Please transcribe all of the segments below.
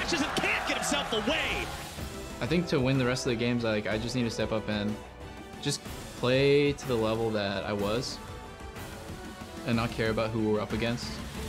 catches and can't get himself away. I think to win the rest of the games, I just need to step up and just play to the level that I was and not care about who we're up against.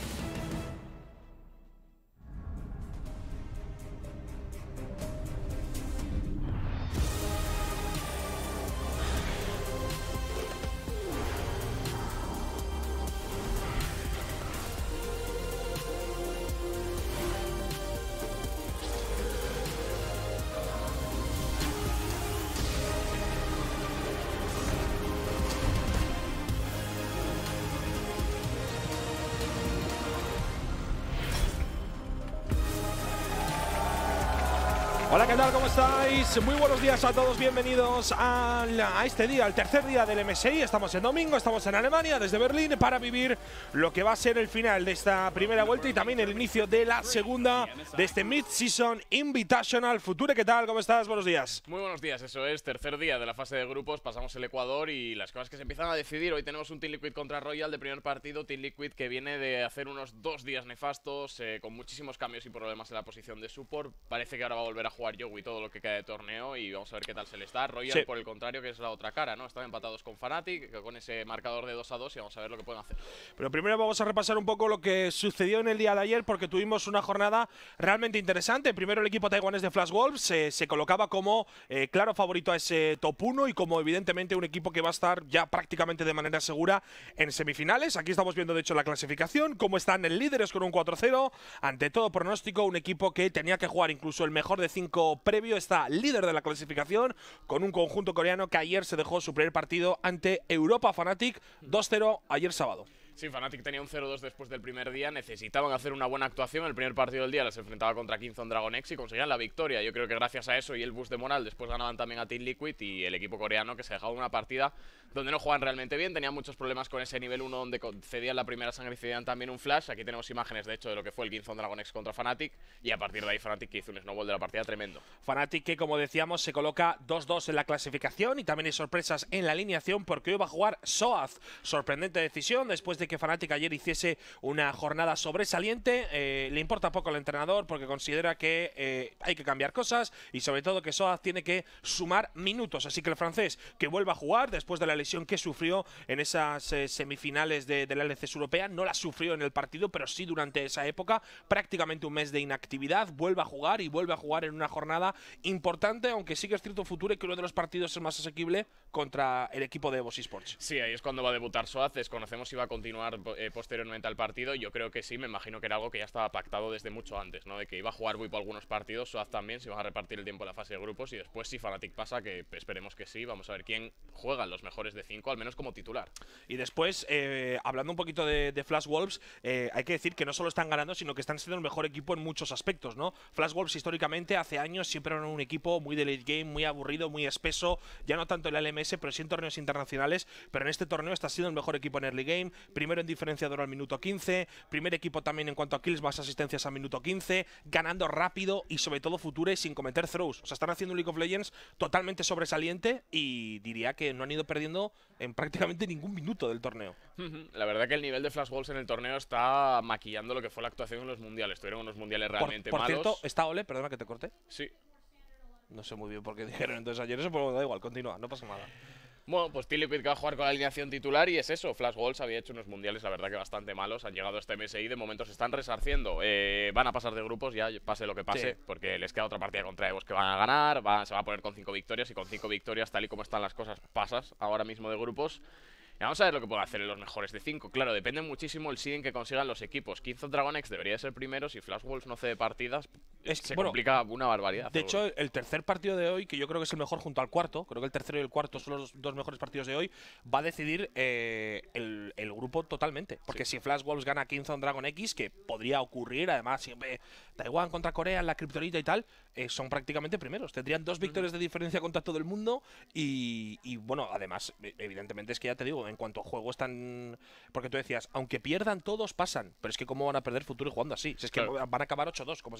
Hola, ¿qué tal? ¿Cómo estáis? Muy buenos días a todos, bienvenidos a este día, al tercer día del MSI. Estamos en domingo, estamos en Alemania, desde Berlín, para vivir lo que va a ser el final de esta primera vuelta y también el inicio de la segunda de este Mid-Season Invitational. Future, ¿qué tal? ¿Cómo estás? Buenos días. Muy buenos días, eso es, tercer día de la fase de grupos, pasamos el Ecuador y las cosas que se empiezan a decidir. Hoy tenemos un Team Liquid contra Royal de primer partido, Team Liquid que viene de hacer unos 2 días nefastos, con muchísimos cambios y problemas en la posición de support. Parece que ahora va a volver a jugar Yowie todo lo que queda de torneo y vamos a ver qué tal se les da. Royal, sí, por el contrario, que es la otra cara, ¿no? Están empatados con Fnatic, con ese marcador de 2-2 y vamos a ver lo que pueden hacer. Pero primero vamos a repasar un poco lo que sucedió en el día de ayer, porque tuvimos una jornada realmente interesante. Primero el equipo taiwanés de Flash Wolves se colocaba como claro favorito a ese top 1 y como evidentemente un equipo que va a estar ya prácticamente de manera segura en semifinales. Aquí estamos viendo de hecho la clasificación, cómo están en líderes con un 4-0. Ante todo pronóstico, un equipo que tenía que jugar incluso el mejor de 5 previo, está líder de la clasificación con un conjunto coreano que ayer se dejó su primer partido ante Europa Fnatic 2-0 ayer sábado. Sí, Fnatic tenía un 0-2 después del primer día, necesitaban hacer una buena actuación. El primer partido del día les enfrentaba contra Kingzone Dragon X y conseguían la victoria. Yo creo que gracias a eso y el boost de moral después ganaban también a Team Liquid y el equipo coreano, que se dejaba una partida donde no juegan realmente bien. Tenían muchos problemas con ese nivel 1 donde cedían la primera sangre y cedían también un flash. Aquí tenemos imágenes de hecho de lo que fue el Kingzone Dragon X contra Fnatic y a partir de ahí Fnatic que hizo un snowball de la partida tremendo. Fnatic que, como decíamos, se coloca 2-2 en la clasificación y también hay sorpresas en la alineación porque hoy va a jugar Soaz. Sorprendente decisión después de que Fnatic ayer hiciese una jornada sobresaliente. Le importa poco al entrenador porque considera que hay que cambiar cosas y sobre todo que Soaz tiene que sumar minutos. Así que el francés que vuelva a jugar después de la lesión que sufrió en esas semifinales de la LCS europea, no la sufrió en el partido, pero sí durante esa época, prácticamente un mes de inactividad, vuelve a jugar y vuelve a jugar en una jornada importante, aunque sí que es cierto Future que uno de los partidos es más asequible contra el equipo de Evo Sports. Sí, ahí es cuando va a debutar Soaz, desconocemos si va a continuar posteriormente al partido. Yo creo que sí, me imagino que era algo que ya estaba pactado desde mucho antes, ¿no? De que iba a jugar Wipo algunos partidos, Soaz también, si van a repartir el tiempo en la fase de grupos y después si Fnatic pasa, que esperemos que sí, vamos a ver quién juega los mejores de 5, al menos como titular. Y después, hablando un poquito de Flash Wolves, hay que decir que no solo están ganando, sino que están siendo el mejor equipo en muchos aspectos, ¿no? Flash Wolves históricamente, hace años, siempre eran un equipo muy de late game, muy aburrido, muy espeso, ya no tanto en la LMS, pero sí en torneos internacionales, pero en este torneo está siendo el mejor equipo en early game, primero en diferenciador al minuto 15, primer equipo también en cuanto a kills más asistencias al minuto 15, ganando rápido y sobre todo Future sin cometer throws. O sea, están haciendo un League of Legends totalmente sobresaliente y diría que no han ido perdiendo en prácticamente ningún minuto del torneo. La verdad que el nivel de Flash Wolves en el torneo está maquillando lo que fue la actuación en los mundiales. Tuvieron unos mundiales realmente malos. Por cierto, ¿está Ole? Perdona que te corte. Sí. No sé muy bien por qué dijeron entonces ayer eso, pero da igual, continúa, no pasa nada. Bueno, pues Team Liquid que va a jugar con la alineación titular y es eso. Flash Wolves había hecho unos mundiales, la verdad que bastante malos. Han llegado a este MSI, de momento se están resarciendo. Van a pasar de grupos, ya pase lo que pase, sí, porque les queda otra partida contra Evos que van a ganar. Se va a poner con 5 victorias y con 5 victorias, tal y como están las cosas, pasas ahora mismo de grupos. Y vamos a ver lo que pueden hacer en los mejores de 5. Claro, depende muchísimo el seeding que consigan los equipos. Kingzone Dragon X debería ser primero. Si Flash Wolves no cede partidas, se complica una barbaridad. De hecho, el tercer partido de hoy, que yo creo que es el mejor junto al cuarto, creo que el tercero y el cuarto son los dos mejores partidos de hoy, va a decidir el grupo totalmente. Porque si Flash Wolves gana Kingzone Dragon X, que podría ocurrir, además, siempre Taiwán contra Corea en la kriptonita y tal, son prácticamente primeros. Tendrían 2 victorias de diferencia contra todo el mundo y bueno, además, evidentemente es que ya te digo, en cuanto a juego están… Porque tú decías, aunque pierdan todos, pasan. Pero es que cómo van a perder Future jugando así. Si es que van a acabar 8-2, como sigan así.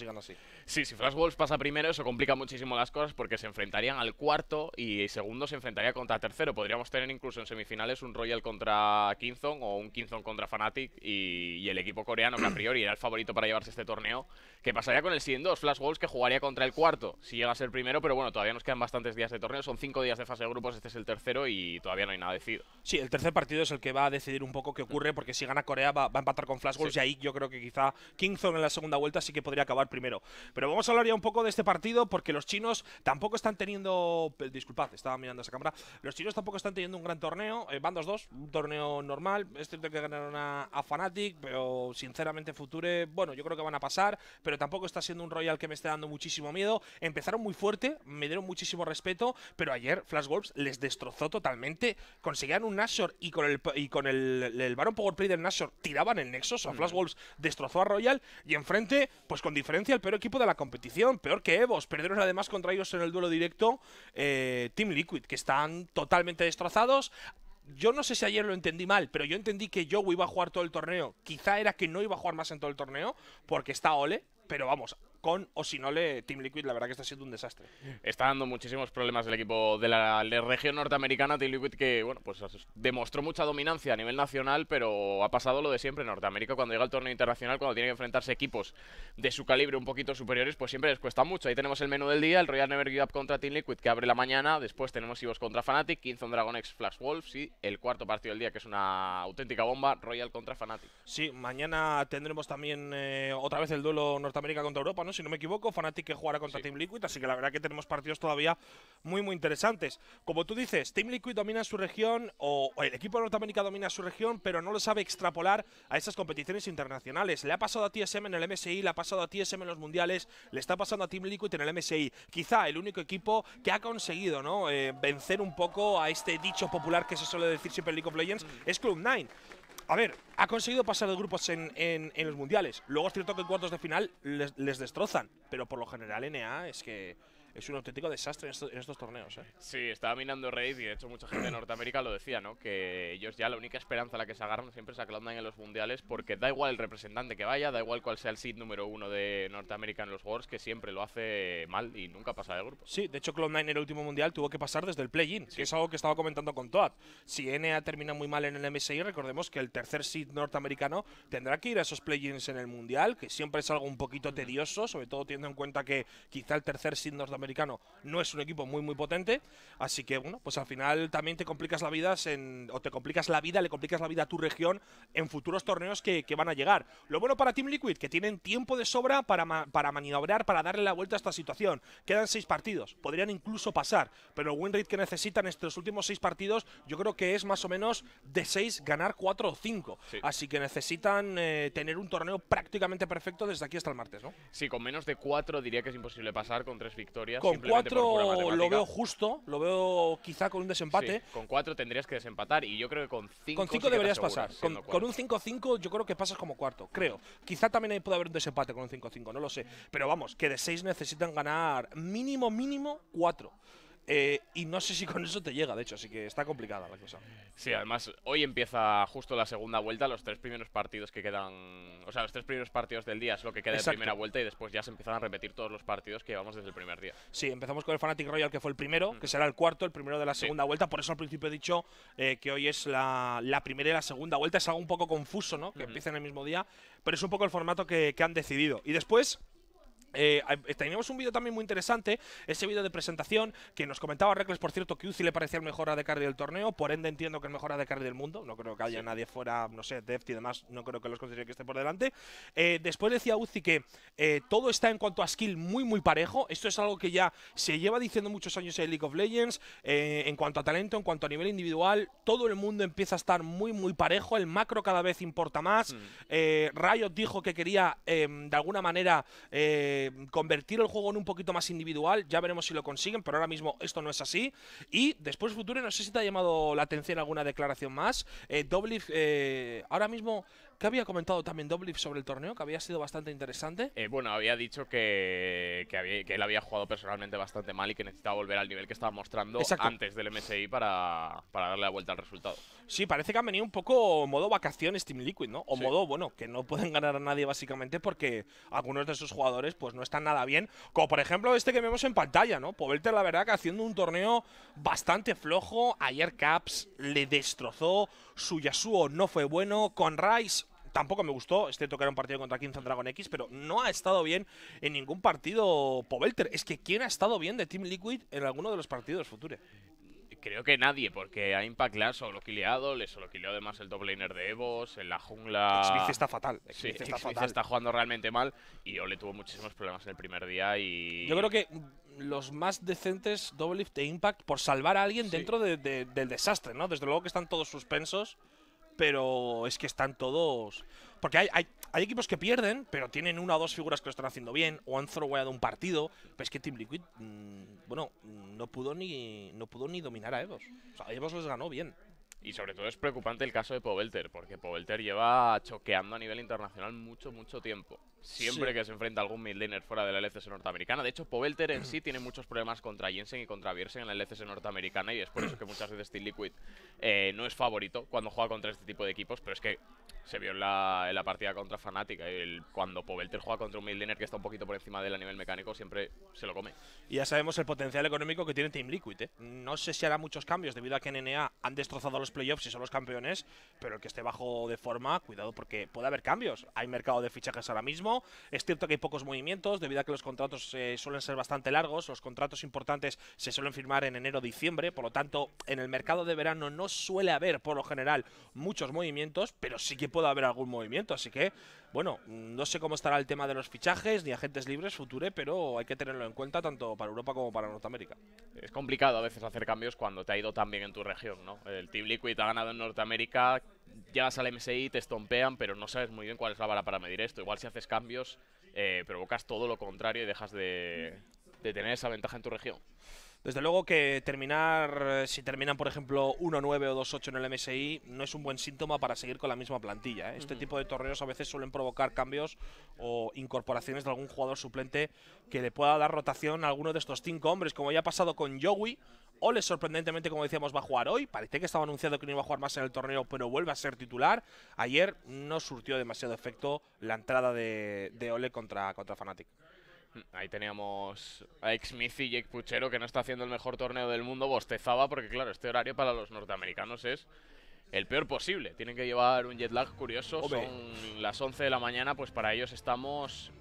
Sí, si Flash Wolves pasa primero, eso complica muchísimo las cosas porque se enfrentarían al cuarto y segundo se enfrentaría contra tercero. Podríamos tener incluso en semifinales un Royal contra Kingzone o un Kingzone contra Fnatic y el equipo coreano, que a priori era el favorito para llevarse este torneo, que pasaría con el Season 2, Flash Wolves, que jugaría contra el cuarto si llega a ser primero, pero bueno, todavía nos quedan bastantes días de torneo, son 5 días de fase de grupos, este es el tercero y todavía no hay nada decidido. Sí, el tercer partido es el que va a decidir un poco qué ocurre, porque si gana Corea va a empatar con Flash Wolves, y ahí yo creo que quizá Kingzone en la segunda vuelta sí que podría acabar primero. Pero vamos a hablar ya un poco de este partido, porque los chinos tampoco están teniendo… Disculpad, estaba mirando esa cámara. Los chinos tampoco están teniendo un gran torneo, van 2-2, un torneo normal. Es cierto que ganaron a Fnatic, pero sinceramente Future, bueno, yo creo que van a pasar, pero tampoco está siendo un Royal que me esté dando muchísimo miedo. Empezaron muy fuerte, me dieron muchísimo respeto, pero ayer Flash Wolves les destrozó totalmente. Conseguían un Nashor y con el Baron Powerplay del Nashor tiraban el Nexus. A Flash Wolves destrozó a Royal y enfrente, pues con diferencia, el peor equipo de la competición, peor que EVOS. Perdieron además contra ellos en el duelo directo Team Liquid, que están totalmente destrozados. Yo no sé si ayer lo entendí mal, pero yo entendí que Joe iba a jugar todo el torneo. Quizá era que no iba a jugar más en todo el torneo, porque está Ole, pero vamos, con o sin Ole, Team Liquid la verdad que está siendo un desastre. Está dando muchísimos problemas el equipo de la región norteamericana, Team Liquid, que bueno, pues demostró mucha dominancia a nivel nacional, pero ha pasado lo de siempre en Norteamérica. Cuando llega el torneo internacional, cuando tiene que enfrentarse equipos de su calibre un poquito superiores, pues siempre les cuesta mucho. Ahí tenemos el menú del día, el Royal Never Give Up contra Team Liquid, que abre la mañana. Después tenemos EVOS contra Fnatic, Kingzone Dragon X Flash Wolves y el cuarto partido del día, que es una auténtica bomba, Royal contra Fnatic. Sí, mañana tendremos también otra vez el duelo Norteamérica contra Europa, ¿no? Si no me equivoco, Fnatic que jugará contra Team Liquid, así que la verdad que tenemos partidos todavía muy interesantes. Como tú dices, Team Liquid domina su región, o el equipo de Norteamérica domina su región, pero no lo sabe extrapolar a esas competiciones internacionales. Le ha pasado a TSM en el MSI, le ha pasado a TSM en los mundiales, le está pasando a Team Liquid en el MSI. Quizá el único equipo que ha conseguido, ¿no?, vencer un poco a este dicho popular que se suele decir siempre en League of Legends, es Cloud9. A ver, ha conseguido pasar de grupos en los mundiales. Luego es cierto que en cuartos de final les destrozan, pero por lo general NA es que es un auténtico desastre en estos torneos, ¿eh? Sí, estaba mirando Raid y de hecho mucha gente de Norteamérica lo decía, ¿no? Que ellos ya la única esperanza a la que se agarran siempre es a Cloud9 en los mundiales, porque da igual el representante que vaya, da igual cuál sea el seed número 1 de Norteamérica en los Worlds, que siempre lo hace mal y nunca pasa de grupo. Sí, de hecho Cloud9 en el último mundial tuvo que pasar desde el play-in, que es algo que estaba comentando con Toad. Si NA termina muy mal en el MSI, recordemos que el tercer seed norteamericano tendrá que ir a esos play-ins en el mundial, que siempre es algo un poquito tedioso, sobre todo teniendo en cuenta que quizá el tercer seed norteamericano no es un equipo muy potente, así que bueno, pues al final también te complicas la vida le complicas la vida a tu región en futuros torneos que van a llegar. Lo bueno para Team Liquid, que tienen tiempo de sobra para maniobrar, para darle la vuelta a esta situación. Quedan 6 partidos, podrían incluso pasar, pero el win rate que necesitan estos últimos 6 partidos yo creo que es más o menos de 6 ganar 4 o 5, sí. Así que necesitan tener un torneo prácticamente perfecto desde aquí hasta el martes, ¿no? Sí, con menos de 4 diría que es imposible pasar, con 3 victorias. Con 4 lo veo justo, lo veo quizá con un desempate. Sí, con 4 tendrías que desempatar y yo creo que con 5 con 5 deberías pasar. Con un 5-5 yo creo que pasas como cuarto, creo. Quizá también ahí puede haber un desempate con un 5-5, no lo sé. Pero vamos, que de 6 necesitan ganar mínimo 4. Y no sé si con eso te llega, de hecho, así que está complicada la cosa. Sí, además, hoy empieza justo la segunda vuelta, los 3 primeros partidos que quedan… O sea, los 3 primeros partidos del día es lo que queda de primera vuelta y después ya se empiezan a repetir todos los partidos que llevamos desde el primer día. Sí, empezamos con el Fnatic Royal, que fue el primero, que será el cuarto, el primero de la segunda vuelta. Por eso al principio he dicho que hoy es la primera y la segunda vuelta. Es algo un poco confuso, ¿no?, que empiecen el mismo día, pero es un poco el formato que han decidido. Y después… teníamos un vídeo también muy interesante, ese vídeo de presentación que nos comentaba Reckless, por cierto, que Uzi le parecía el mejor AD Carry del torneo, por ende entiendo que el mejor AD Carry del mundo, no creo que haya nadie fuera, no sé, Deft y demás, no creo que los considere que esté por delante. Después decía Uzi que todo está en cuanto a skill muy parejo, esto es algo que ya se lleva diciendo muchos años en League of Legends, en cuanto a talento, en cuanto a nivel individual, todo el mundo empieza a estar muy parejo, el macro cada vez importa más. Riot dijo que quería de alguna manera convertir el juego en un poquito más individual, ya veremos si lo consiguen, pero ahora mismo esto no es así. Y después Future, no sé si te ha llamado la atención alguna declaración más. Doublelift ahora mismo ¿Qué había comentado también Doublelift sobre el torneo? Que había sido bastante interesante. Bueno, había dicho que él había jugado personalmente bastante mal y que necesitaba volver al nivel que estaba mostrando antes del MSI para darle la vuelta al resultado. Sí, parece que han venido un poco modo vacaciones Team Liquid, ¿no? O modo, bueno, que no pueden ganar a nadie básicamente porque algunos de sus jugadores pues no están nada bien. Como por ejemplo este que vemos en pantalla, ¿no? Pobelter, la verdad, que haciendo un torneo bastante flojo. Ayer Caps le destrozó. Su Yasuo no fue bueno. Con Ryze tampoco me gustó, excepto que era un partido contra Crimson Dragon X, pero no ha estado bien en ningún partido Pobelter. Es que ¿quién ha estado bien de Team Liquid en alguno de los partidos Future? Creo que nadie, porque a Impact le ha solo-killeado, le solo-killeó además el top laner de Evos, en la jungla… Xviz está fatal. Sí, Xviz está jugando realmente mal y Ole tuvo muchísimos problemas en el primer día y… Yo creo que los más decentes Doublelift de Impact por salvar a alguien dentro del desastre, ¿no? Desde luego que están todos suspensos, pero es que están todos… Porque hay equipos que pierden, pero tienen una o dos figuras que lo están haciendo bien, o han throwado un partido, pero es que Team Liquid, bueno, no pudo ni dominar a Evos. O sea, Evos les ganó bien. Y sobre todo es preocupante el caso de Pobelter, porque Pobelter lleva choqueando a nivel internacional mucho tiempo. Siempre que se enfrenta a algún mid laner fuera de la LCS norteamericana. De hecho, Pobelter en sí tiene muchos problemas contra Jensen y contra Bjergsen en la LCS norteamericana, y es por eso que muchas veces Team Liquid no es favorito cuando juega contra este tipo de equipos, pero es que se vio en la partida contra Fnatic. Cuando Pobelter juega contra un mid laner que está un poquito por encima de él a nivel mecánico, siempre se lo come. Y ya sabemos el potencial económico que tiene Team Liquid, ¿eh? No sé si hará muchos cambios debido a que en NA han destrozado los playoffs y son los campeones, pero el que esté bajo de forma, cuidado porque puede haber cambios. Hay mercado de fichajes ahora mismo, es cierto que hay pocos movimientos debido a que los contratos suelen ser bastante largos, los contratos importantes se suelen firmar en enero-diciembre, por lo tanto en el mercado de verano no suele haber por lo general muchos movimientos, pero sí que puede haber algún movimiento, así que bueno, no sé cómo estará el tema de los fichajes ni agentes libres Future, pero hay que tenerlo en cuenta tanto para Europa como para Norteamérica. Es complicado a veces hacer cambios cuando te ha ido tan bien en tu región, ¿no? El Team Liquid ha ganado en Norteamérica, llegas al MSI, te estompean, pero no sabes muy bien cuál es la vara para medir esto. Igual si haces cambios, provocas todo lo contrario y dejas de tener esa ventaja en tu región. Desde luego que si terminan por ejemplo 1-9 o 2-8 en el MSI, no es un buen síntoma para seguir con la misma plantilla, ¿eh? Este tipo de torneos a veces suelen provocar cambios o incorporaciones de algún jugador suplente que le pueda dar rotación a alguno de estos 5 hombres, como ya ha pasado con Yowie. Ole, sorprendentemente, como decíamos, va a jugar hoy. Parece que estaba anunciado que no iba a jugar más en el torneo, pero vuelve a ser titular. Ayer no surtió demasiado efecto la entrada de Ole contra Fnatic. Ahí teníamos a Xmith y Jake Puchero, que no está haciendo el mejor torneo del mundo, bostezaba porque claro, este horario para los norteamericanos es el peor posible. Tienen que llevar un jet lag curioso, son las 11 de la mañana, pues para ellos estamos…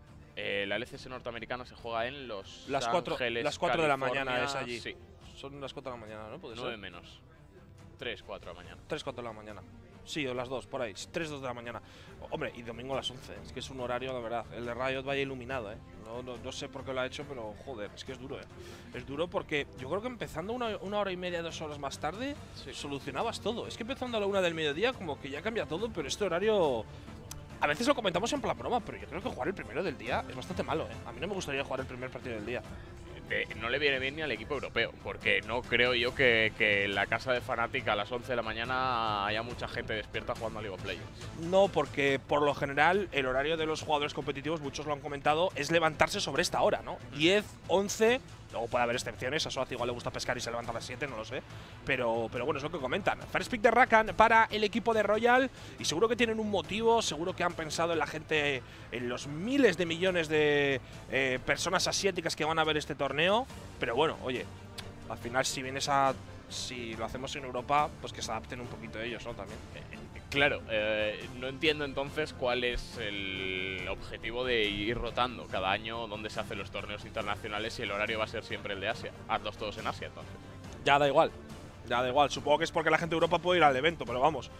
la LCS norteamericana se juega en Los Ángeles, las 4 de la California, mañana es allí. Sí. Son las 4 de la mañana, ¿no? 9 menos. 3, 4 de la mañana. 3, 4 de la mañana. Sí, o las 2, por ahí. 3, 2 de la mañana. Hombre, y domingo a las 11. Es que es un horario, la verdad. El de Riot vaya iluminado, ¿eh? No sé por qué lo ha hecho, pero joder, es que es duro, ¿eh? Es duro porque yo creo que empezando una hora y media, 2 horas más tarde, solucionabas todo. Es que empezando a la 1 del mediodía, como que ya cambia todo, pero este horario… A veces lo comentamos en plan broma, pero yo creo que jugar el primero del día es bastante malo, ¿eh? A mí no me gustaría jugar el primer partido del día. No le viene bien ni al equipo europeo, porque no creo yo que en la casa de Fnatic a las 11 de la mañana haya mucha gente despierta jugando a League of Legends. No, porque por lo general el horario de los jugadores competitivos, muchos lo han comentado, es levantarse sobre esta hora, ¿no? 10, 11… Luego puede haber excepciones, a Soaz igual le gusta pescar y se levanta a las 7, no lo sé. Pero bueno, es lo que comentan. First pick de Rakan para el equipo de Royal. Y seguro que tienen un motivo, seguro que han pensado en la gente, en los miles de millones de personas asiáticas que van a ver este torneo. Pero bueno, oye, al final si lo hacemos en Europa, pues que se adapten un poquito ellos, ¿no? También. Claro, no entiendo entonces cuál es el objetivo de ir rotando cada año donde se hacen los torneos internacionales si el horario va a ser siempre el de Asia. Hazlos todos en Asia, entonces. Ya da igual. Supongo que es porque la gente de Europa puede ir al evento, pero vamos.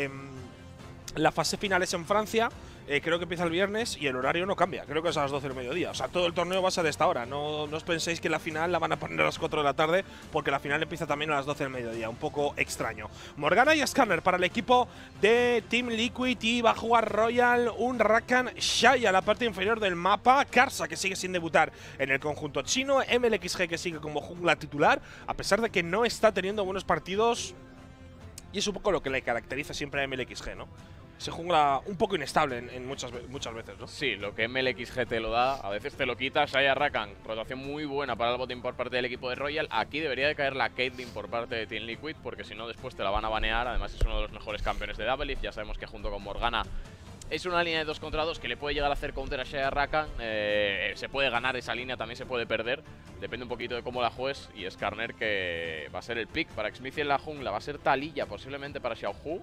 La fase final es en Francia, creo que empieza el viernes y el horario no cambia, creo que es a las 12 del mediodía. O sea, todo el torneo va a ser de esta hora, no os penséis que la final la van a poner a las 4 de la tarde, porque la final empieza también a las 12 del mediodía, un poco extraño. Morgana y Scanner para el equipo de Team Liquid y va a jugar Royal, un Rakan Shy a la parte inferior del mapa, Karsa que sigue sin debutar en el conjunto chino, MLXG que sigue como jungla titular, a pesar de que no está teniendo buenos partidos, y es un poco lo que le caracteriza siempre a MLXG, ¿no? ese jungla un poco inestable en muchas veces, ¿no? Sí, lo que MLXG te lo da, a veces te lo quitas. Shaya Rakan, rotación muy buena para el botín por parte del equipo de Royal. Aquí debería de caer la Caitlyn por parte de Team Liquid, porque si no después te la van a banear. Además es uno de los mejores campeones de Doublelift, ya sabemos que junto con Morgana es una línea de 2 contra 2 que le puede llegar a hacer counter a Shaya Rakan. Se puede ganar esa línea, también se puede perder. Depende un poquito de cómo la juegues. Y Skarner, que va a ser el pick para Xmithie en la jungla. Va a ser Taliyah posiblemente para Xiaohu.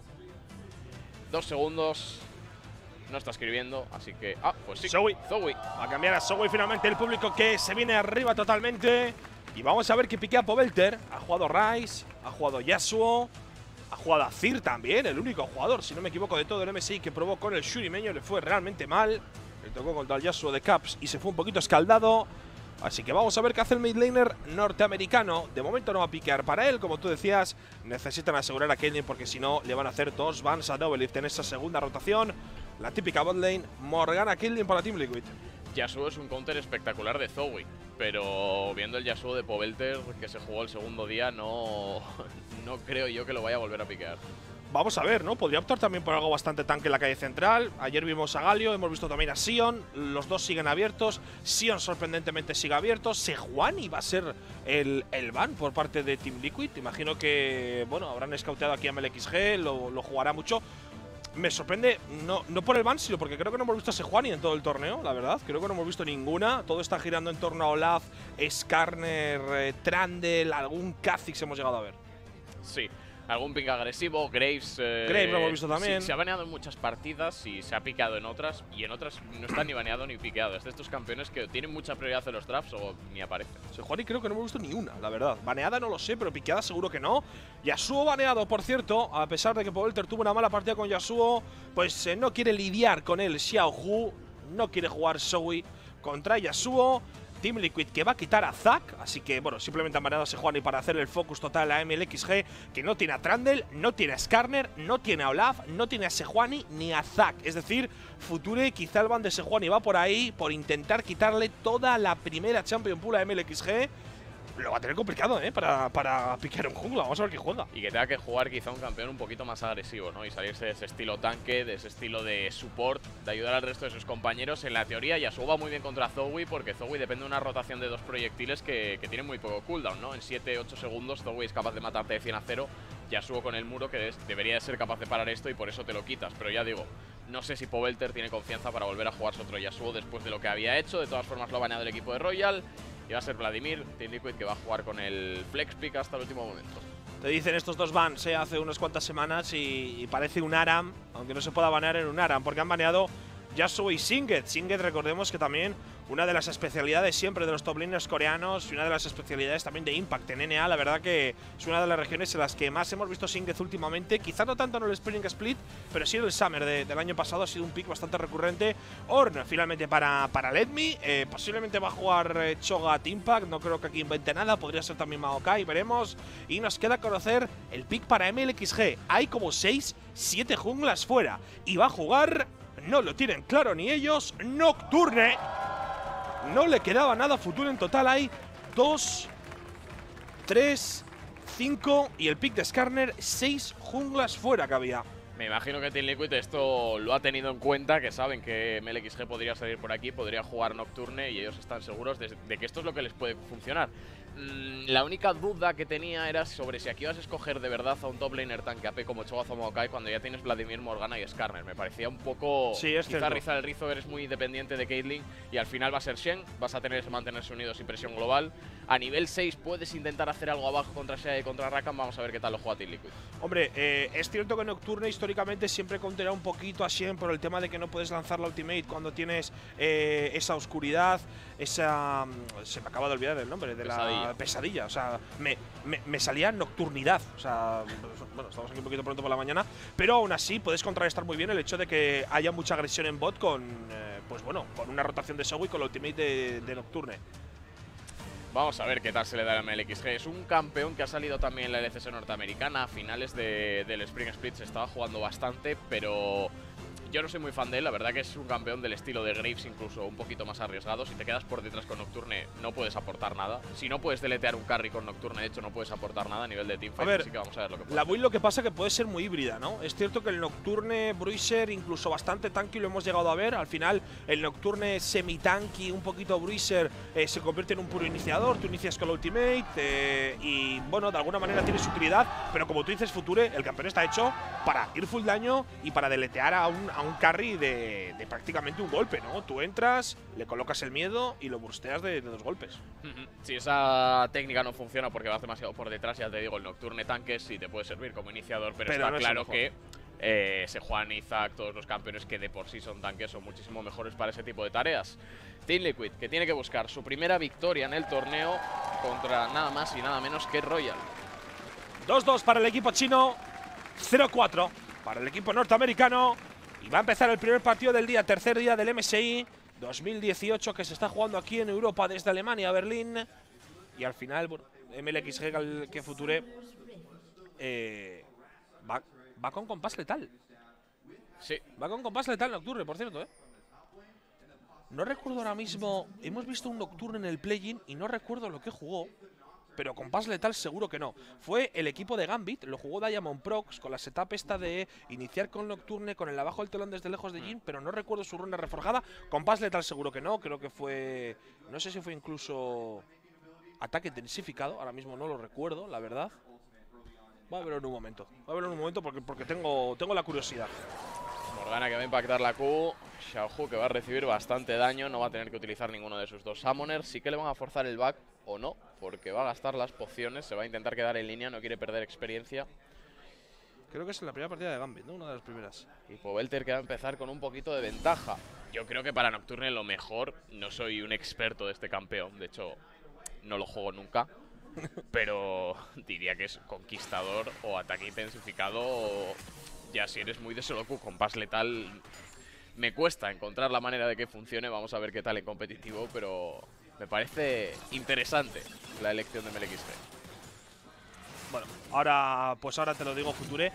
2 segundos. No está escribiendo, así que… Ah, pues sí. Zoe. Va a cambiar a Zoe finalmente el público, que se viene arriba totalmente. Y vamos a ver que piquea Pobelter. Ha jugado Ryze, ha jugado Yasuo, ha jugado Azir también. El único jugador, si no me equivoco, de todo el MSI que probó con el Shurimeño. Le fue realmente mal. Le tocó contra el Yasuo de Caps y se fue un poquito escaldado. Así que vamos a ver qué hace el mid laner norteamericano. De momento no va a piquear para él, como tú decías. Necesitan asegurar a Caitlyn, porque si no le van a hacer 2 bans a Doublelift en esa segunda rotación. La típica botlane, Morgana Caitlyn para Team Liquid. Yasuo es un counter espectacular de Zoe, pero viendo el Yasuo de Pobelter que se jugó el segundo día, no creo yo que lo vaya a volver a piquear. Vamos a ver, ¿no? Podría optar también por algo bastante tanque en la calle central. Ayer vimos a Galio, hemos visto también a Sion. Los dos siguen abiertos. Sion sorprendentemente sigue abierto. Sejuani va a ser el ban por parte de Team Liquid. Imagino que, bueno, habrán scouteado aquí a MLXG, lo jugará mucho. Me sorprende, no por el ban, sino porque creo que no hemos visto a Sejuani en todo el torneo, la verdad. Creo que no hemos visto ninguna. Todo está girando en torno a Olaf, Skarner, Trundle, algún Kha'Zix hemos llegado a ver. Sí. Algún pick agresivo, Graves… Graves lo hemos visto también. Sí, se ha baneado en muchas partidas y se ha picado en otras. Y en otras no está ni baneado ni piqueado. Es de estos campeones que tienen mucha prioridad en los drafts o ni aparece. Sejuani creo que no hemos visto ni una, la verdad. Baneada no lo sé, pero piqueada seguro que no. Yasuo baneado, por cierto. A pesar de que Pobelter tuvo una mala partida con Yasuo, pues no quiere lidiar con el Xiaohu. No quiere jugar Zoe contra Yasuo. Team Liquid que va a quitar a Zac, así que bueno, simplemente han baneado a Sejuani para hacer el focus total a MLXG, que no tiene a Trundle, no tiene a Skarner, no tiene a Olaf, no tiene a Sejuani ni a Zac. Es decir, Future, quizá el ban de Sejuani va por ahí, por intentar quitarle toda la primera Champion Pool a MLXG. Lo va a tener complicado, para piquear un jungla. Vamos a ver qué juega. Y que tenga que jugar quizá un campeón un poquito más agresivo, ¿no? Y salirse de ese estilo tanque, de ese estilo de support, de ayudar al resto de sus compañeros. En la teoría, Yasuo va muy bien contra Zoe, porque Zoe depende de una rotación de 2 proyectiles que tiene muy poco cooldown, ¿no? En 7-8 segundos, Zoe es capaz de matarte de 100 a 0. Yasuo con el muro, que debería de ser capaz de parar esto, y por eso te lo quitas. Pero ya digo, no sé si Pobelter tiene confianza para volver a jugarse otro Yasuo después de lo que había hecho. De todas formas, lo ha baneado el equipo de Royal. Y va a ser Vladimir, Team Liquid, que va a jugar con el Flex Pick hasta el último momento. Te dicen estos 2 bans hace unas cuantas semanas y parece un ARAM, aunque no se pueda banear en un ARAM, porque han baneado Yasuo y Singed. Singed, recordemos que también una de las especialidades siempre de los top laners coreanos y una de las especialidades también de Impact en NA. La verdad que es una de las regiones en las que más hemos visto Singed últimamente. Quizá no tanto en el Spring Split, pero sí en el Summer del año pasado ha sido un pick bastante recurrente. Ornn finalmente para Let Me. Posiblemente va a jugar Cho'Gath Impact. No creo que aquí invente nada. Podría ser también Maokai, veremos. Y nos queda conocer el pick para MLXG. Hay como 6-7 junglas fuera. Y va a jugar… No lo tienen claro ni ellos. Nocturne. No le quedaba nada a Future. En total hay 2, 3, 5 y el pick de Skarner, 6 junglas fuera que había. Me imagino que Team Liquid esto lo ha tenido en cuenta, que saben que MLXG podría salir por aquí, podría jugar Nocturne y ellos están seguros de que esto es lo que les puede funcionar. La única duda que tenía era sobre si aquí vas a escoger de verdad a un top laner tanque AP como Cho'Gath o Maokai cuando ya tienes Vladimir, Morgana y Skarner. Me parecía un poco… Sí, es quizá cierto. rizar el rizo, eres muy dependiente de Caitlyn y al final va a ser Shen, vas a tener que mantenerse unidos sin presión global. A nivel 6 puedes intentar hacer algo abajo contra Shea y contra Rakan, vamos a ver qué tal lo juega Team Liquid. Hombre, es cierto que Nocturne históricamente siempre counterá un poquito a Shen por el tema de que no puedes lanzar la ultimate cuando tienes esa oscuridad, esa… se me acaba de olvidar el nombre, de la pesadilla. O sea, me salía nocturnidad. O sea, bueno, estamos aquí un poquito pronto por la mañana, pero aún así puedes contrarrestar muy bien el hecho de que haya mucha agresión en bot con, pues bueno, con una rotación de Zoe y con la ultimate de Nocturne. Vamos a ver qué tal se le da al MLXG. Es un campeón que ha salido también en la LCS norteamericana. A finales del Spring Split se estaba jugando bastante, pero Yo no soy muy fan de él, la verdad que es un campeón del estilo de Graves, incluso un poquito más arriesgado. Si te quedas por detrás con Nocturne, no puedes aportar nada. Si no puedes deletear un carry con Nocturne, de hecho, no puedes aportar nada a nivel de teamfight. Así que vamos a ver lo que pasa. La build lo que pasa es que puede ser muy híbrida, ¿no? Es cierto que el Nocturne, Bruiser, incluso bastante tanky lo hemos llegado a ver. Al final, el Nocturne semi-tanky, un poquito Bruiser, se convierte en un puro iniciador. Tú inicias con la ultimate y, bueno, de alguna manera tiene su utilidad. Pero como tú dices, Future, el campeón está hecho para ir full daño y para deletear a un carry de prácticamente un golpe, ¿no? Tú entras, le colocas el miedo y lo bursteas de 2 golpes. Si esa técnica no funciona porque vas demasiado por detrás, ya te digo, el Nocturne tanques sí te puede servir como iniciador, pero está no claro que Sejuani, Isaac, todos los campeones que de por sí son tanques son muchísimo mejores para ese tipo de tareas. Team Liquid, que tiene que buscar su primera victoria en el torneo contra nada más y nada menos que Royal. 2-2 para el equipo chino, 0-4 para el equipo norteamericano. Y va a empezar el primer partido del día, tercer día del MSI 2018, que se está jugando aquí en Europa desde Alemania a Berlín. Y al final, bueno, MLXG que Future va con compás letal. Sí. Va con compás letal Nocturne, por cierto, ¿eh? No recuerdo ahora mismo. Hemos visto un Nocturne en el play-in y no recuerdo lo que jugó. Pero compás letal seguro que no. Fue el equipo de Gambit, lo jugó Diamond Prox con la setup esta de iniciar con Nocturne, con el abajo del telón desde lejos de Jhin, pero no recuerdo su ronda reforjada. Compás letal seguro que no, creo que fue… No sé si fue incluso ataque intensificado, ahora mismo no lo recuerdo, la verdad. Voy a verlo en un momento, porque tengo la curiosidad. Morgana que va a impactar la Q, Xiaohu que va a recibir bastante daño, no va a tener que utilizar ninguno de sus 2 summoners, sí que le van a forzar el back o no, porque va a gastar las pociones, se va a intentar quedar en línea, no quiere perder experiencia. Creo que es la primera partida de Gambit, ¿no? Una de las primeras. Y Pobelter que va a empezar con un poquito de ventaja. Yo creo que para Nocturne lo mejor, no soy un experto de este campeón, de hecho no lo juego nunca, pero diría que es conquistador o ataque intensificado o… Ya si eres muy de solo Q, compás letal, me cuesta encontrar la manera de que funcione. Vamos a ver qué tal en competitivo, pero me parece interesante la elección de MLXG. Bueno, ahora te lo digo, Future.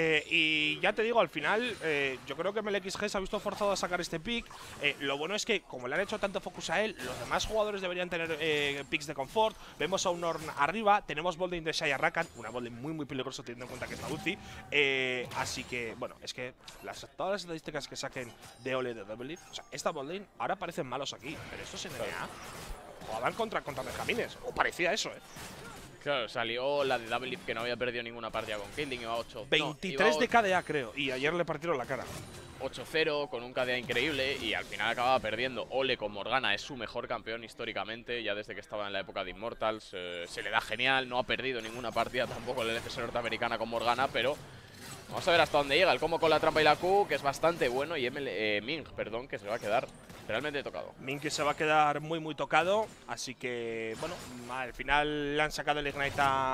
Y ya te digo, al final, yo creo que MLXG se ha visto forzado a sacar este pick. Lo bueno es que, como le han hecho tanto focus a él, los demás jugadores deberían tener picks de confort. Vemos a un Norn arriba, tenemos bolding de Shaya Rakan, una bolding muy peligrosa teniendo en cuenta que es la UCI. Así que, bueno, es que todas las estadísticas que saquen de Ole de Double Leaf, o sea, esta bolding ahora parecen malos aquí, pero esto es NBA. Jugaban contra Benjamines, o parecía eso, Claro, salió la de Double Leaf que no había perdido ninguna partida con Caitlyn, iba 8. 23 de KDA, creo, y ayer le partieron la cara. 8-0 con un KDA increíble y al final acababa perdiendo. Ole con Morgana es su mejor campeón históricamente, ya desde que estaba en la época de Immortals. Se le da genial, no ha perdido ninguna partida tampoco en la LCS norteamericana con Morgana, pero vamos a ver hasta dónde llega. El combo con la trampa y la Q, que es bastante bueno, y Ming, perdón, que se va a quedar realmente tocado. Ming que se va a quedar muy tocado, así que, bueno, al final le han sacado el Ignite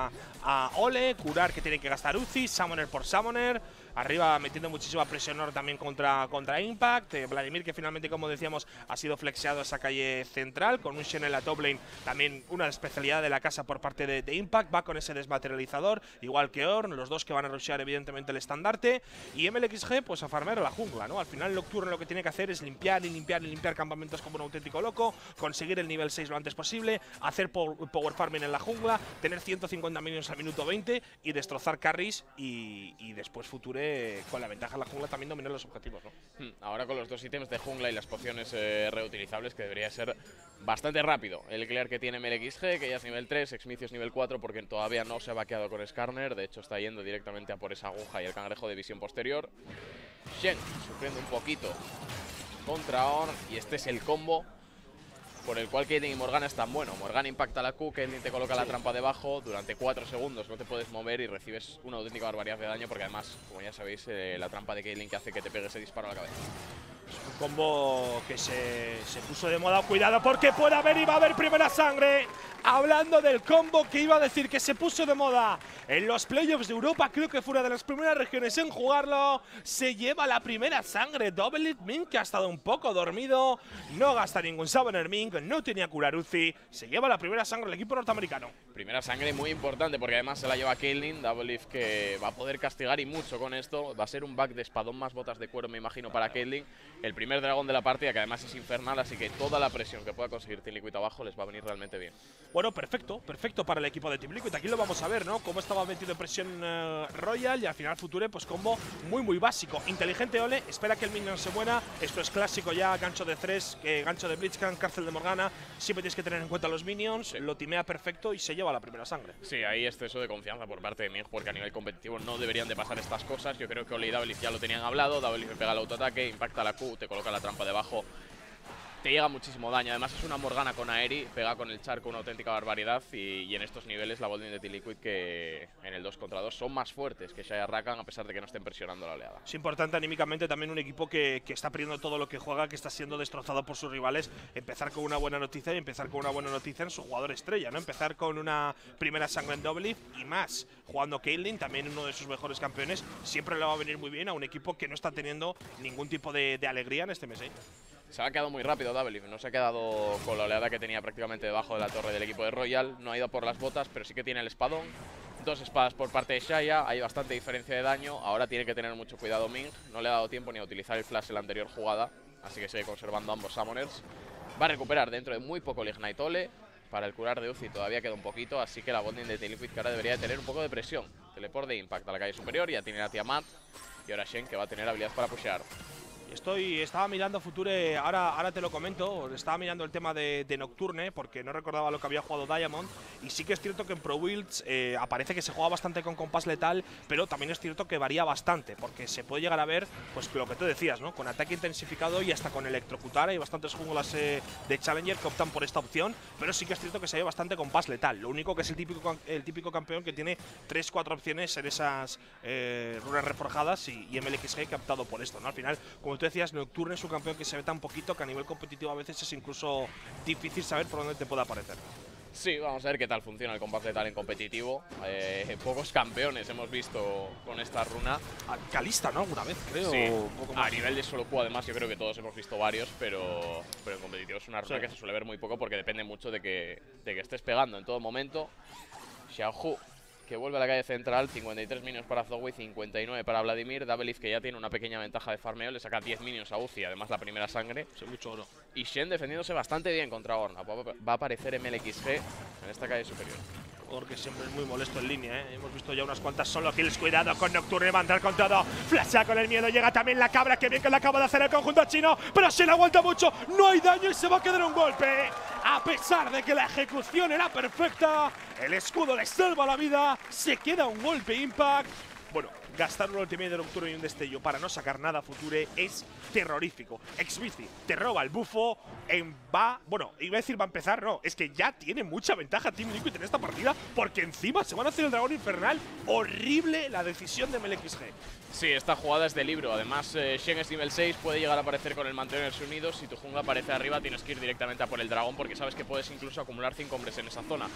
a Ole, curar que tiene que gastar Uzi, Summoner por Summoner. Arriba metiendo muchísima presión también contra Impact. Vladimir que finalmente, como decíamos, ha sido flexeado a esa calle central. Con un Shen en la top lane, también una especialidad de la casa por parte de Impact. Va con ese desmaterializador, igual que Ornn. Los dos que van a rushear evidentemente el estandarte. Y MLXG pues a farmear a la jungla, ¿no? Al final Nocturne lo que tiene que hacer es limpiar campamentos como un auténtico loco. Conseguir el nivel 6 lo antes posible. Hacer power farming en la jungla. Tener 150 minions al minuto 20. Y destrozar carries. Y después Future con la ventaja en la jungla también dominar los objetivos, ¿no? Ahora con los 2 ítems de jungla y las pociones reutilizables, que debería ser bastante rápido el clear que tiene MLXG, que ya es nivel 3, Exmicios nivel 4, porque todavía no se ha vaqueado con Skarner. De hecho está yendo directamente a por esa aguja y el cangrejo de visión posterior. Shen sufriendo un poquito contra Ornn, y este es el combo por el cual Caitlyn y Morgana es tan bueno. Morgana impacta la Q, Caitlyn te coloca la trampa debajo, durante 4 segundos no te puedes mover y recibes una auténtica barbaridad de daño, porque además, como ya sabéis, la trampa de Caitlyn que hace que te pegue ese disparo a la cabeza. Un combo que se puso de moda. Cuidado porque puede haber y va a haber primera sangre. Hablando del combo que iba a decir que se puso de moda en los playoffs de Europa, creo que fue una de las primeras regiones en jugarlo. Se lleva la primera sangre. Double It Mink, que ha estado un poco dormido. No gasta ningún Summoner Mink, no tenía curar Uzi. Se lleva la primera sangre el equipo norteamericano. Primera sangre muy importante porque además se la lleva Caitlyn. Double Lift que va a poder castigar y mucho con esto. Va a ser un back de espadón más botas de cuero, me imagino, para Caitlyn. El primer dragón de la partida, que además es infernal, así que toda la presión que pueda conseguir Team Liquid abajo les va a venir realmente bien. Bueno, perfecto para el equipo de Team Liquid. Aquí lo vamos a ver, ¿no? Cómo estaba metido en presión Royal y al final Future, pues combo muy básico. Inteligente Ole, espera que el minion se muera. Esto es clásico ya, gancho de Thresh, gancho de Blitzcrank, cárcel de Morgana. Siempre tienes que tener en cuenta los minions, sí. Lo timea perfecto y se lleva la primera sangre. Sí, hay exceso de confianza por parte de Ming, porque a nivel competitivo no deberían de pasar estas cosas. Yo creo que Ole y Double Lift ya lo tenían hablado. Double Lift pega el autoataque, impacta la Q, te coloca la trampa debajo. Te llega muchísimo daño, además es una Morgana con Aeri, pega con el charco una auténtica barbaridad y en estos niveles la botlane de Team Liquid, que en el 2 contra 2 son más fuertes que Xayah Rakan, a pesar de que no estén presionando la oleada. Es importante anímicamente también un equipo que está perdiendo todo lo que juega, que está siendo destrozado por sus rivales, empezar con una buena noticia y empezar con una buena noticia en su jugador estrella, ¿no? Empezar con una primera sangre en Double Lift y más, jugando Caitlyn, también uno de sus mejores campeones, siempre le va a venir muy bien a un equipo que no está teniendo ningún tipo de alegría en este mes. Se ha quedado muy rápido Double Lift, no se ha quedado con la oleada que tenía prácticamente debajo de la torre del equipo de Royal, no ha ido por las botas, pero sí que tiene el espadón. 2 espadas por parte de Xayah, hay bastante diferencia de daño, ahora tiene que tener mucho cuidado Ming, no le ha dado tiempo ni a utilizar el flash en la anterior jugada, así que sigue conservando ambos summoners. Va a recuperar dentro de muy poco el Ignite Ole, para el curar de Uzi todavía queda un poquito, así que la botlane de Team Liquid que ahora debería de tener un poco de presión. Teleport de Impact a la calle superior, ya tiene a Tiamat y ahora Shen, que va a tener habilidad para pushear. Estaba mirando Future, ahora te lo comento, estaba mirando el tema de Nocturne porque no recordaba lo que había jugado Diamond y sí que es cierto que en Pro Builds aparece que se juega bastante con compás letal, pero también es cierto que varía bastante porque se puede llegar a ver, pues lo que tú decías, ¿no? Con ataque intensificado y hasta con electrocutar. Hay bastantes junglas de Challenger que optan por esta opción, pero sí que es cierto que se ve bastante compás letal. Lo único que es el típico campeón que tiene 3-4 opciones en esas runas reforjadas y MLXG que ha optado por esto, ¿no? Al final, como tú decías, Nocturne es un campeón que se ve tan poquito que a nivel competitivo a veces es incluso difícil saber por dónde te puede aparecer. Sí, vamos a ver qué tal funciona el compás letal en competitivo. Pocos campeones hemos visto con esta runa. Kalista, ¿no? Alguna vez, creo. Sí. Poco más. A nivel de solo Q, además, yo creo que todos hemos visto varios, pero en competitivo es una runa que se suele ver muy poco porque depende mucho de que estés pegando en todo momento. Xiaohu, que vuelve a la calle central, 53 minions para Zoe, 59 para Vladimir. Double Lift, que ya tiene una pequeña ventaja de farmeo, le saca 10 minions a Uzi, además la primera sangre. Sí, mucho oro. Y Shen defendiéndose bastante bien contra Ornn. Va a aparecer MLXG en esta calle superior. Porque siempre es muy molesto en línea, ¿eh? Hemos visto ya unas cuantas solo kills. Cuidado con Nocturne, va a entrar con todo. Flashea con el miedo, llega también la cabra. Que bien que le acaba de hacer el conjunto chino. Pero Shen aguanta mucho, no hay daño y se va a quedar un golpe. A pesar de que la ejecución era perfecta, el escudo le salva la vida. Se queda un golpe Impact. Bueno, gastar un ultimate de Nocturne y un destello para no sacar nada a Future es terrorífico. Xbici te roba el bufo, bueno, iba a decir va a empezar, no, es que ya tiene mucha ventaja Team Liquid en esta partida porque encima se van a hacer el dragón infernal. Horrible la decisión de MLXG. Sí, esta jugada es de libro. Además, Shen es nivel 6, puede llegar a aparecer con el mantenerse unidos. Si tu jungla aparece arriba, tienes que ir directamente a por el dragón porque sabes que puedes incluso acumular 5 hombres en esa zona.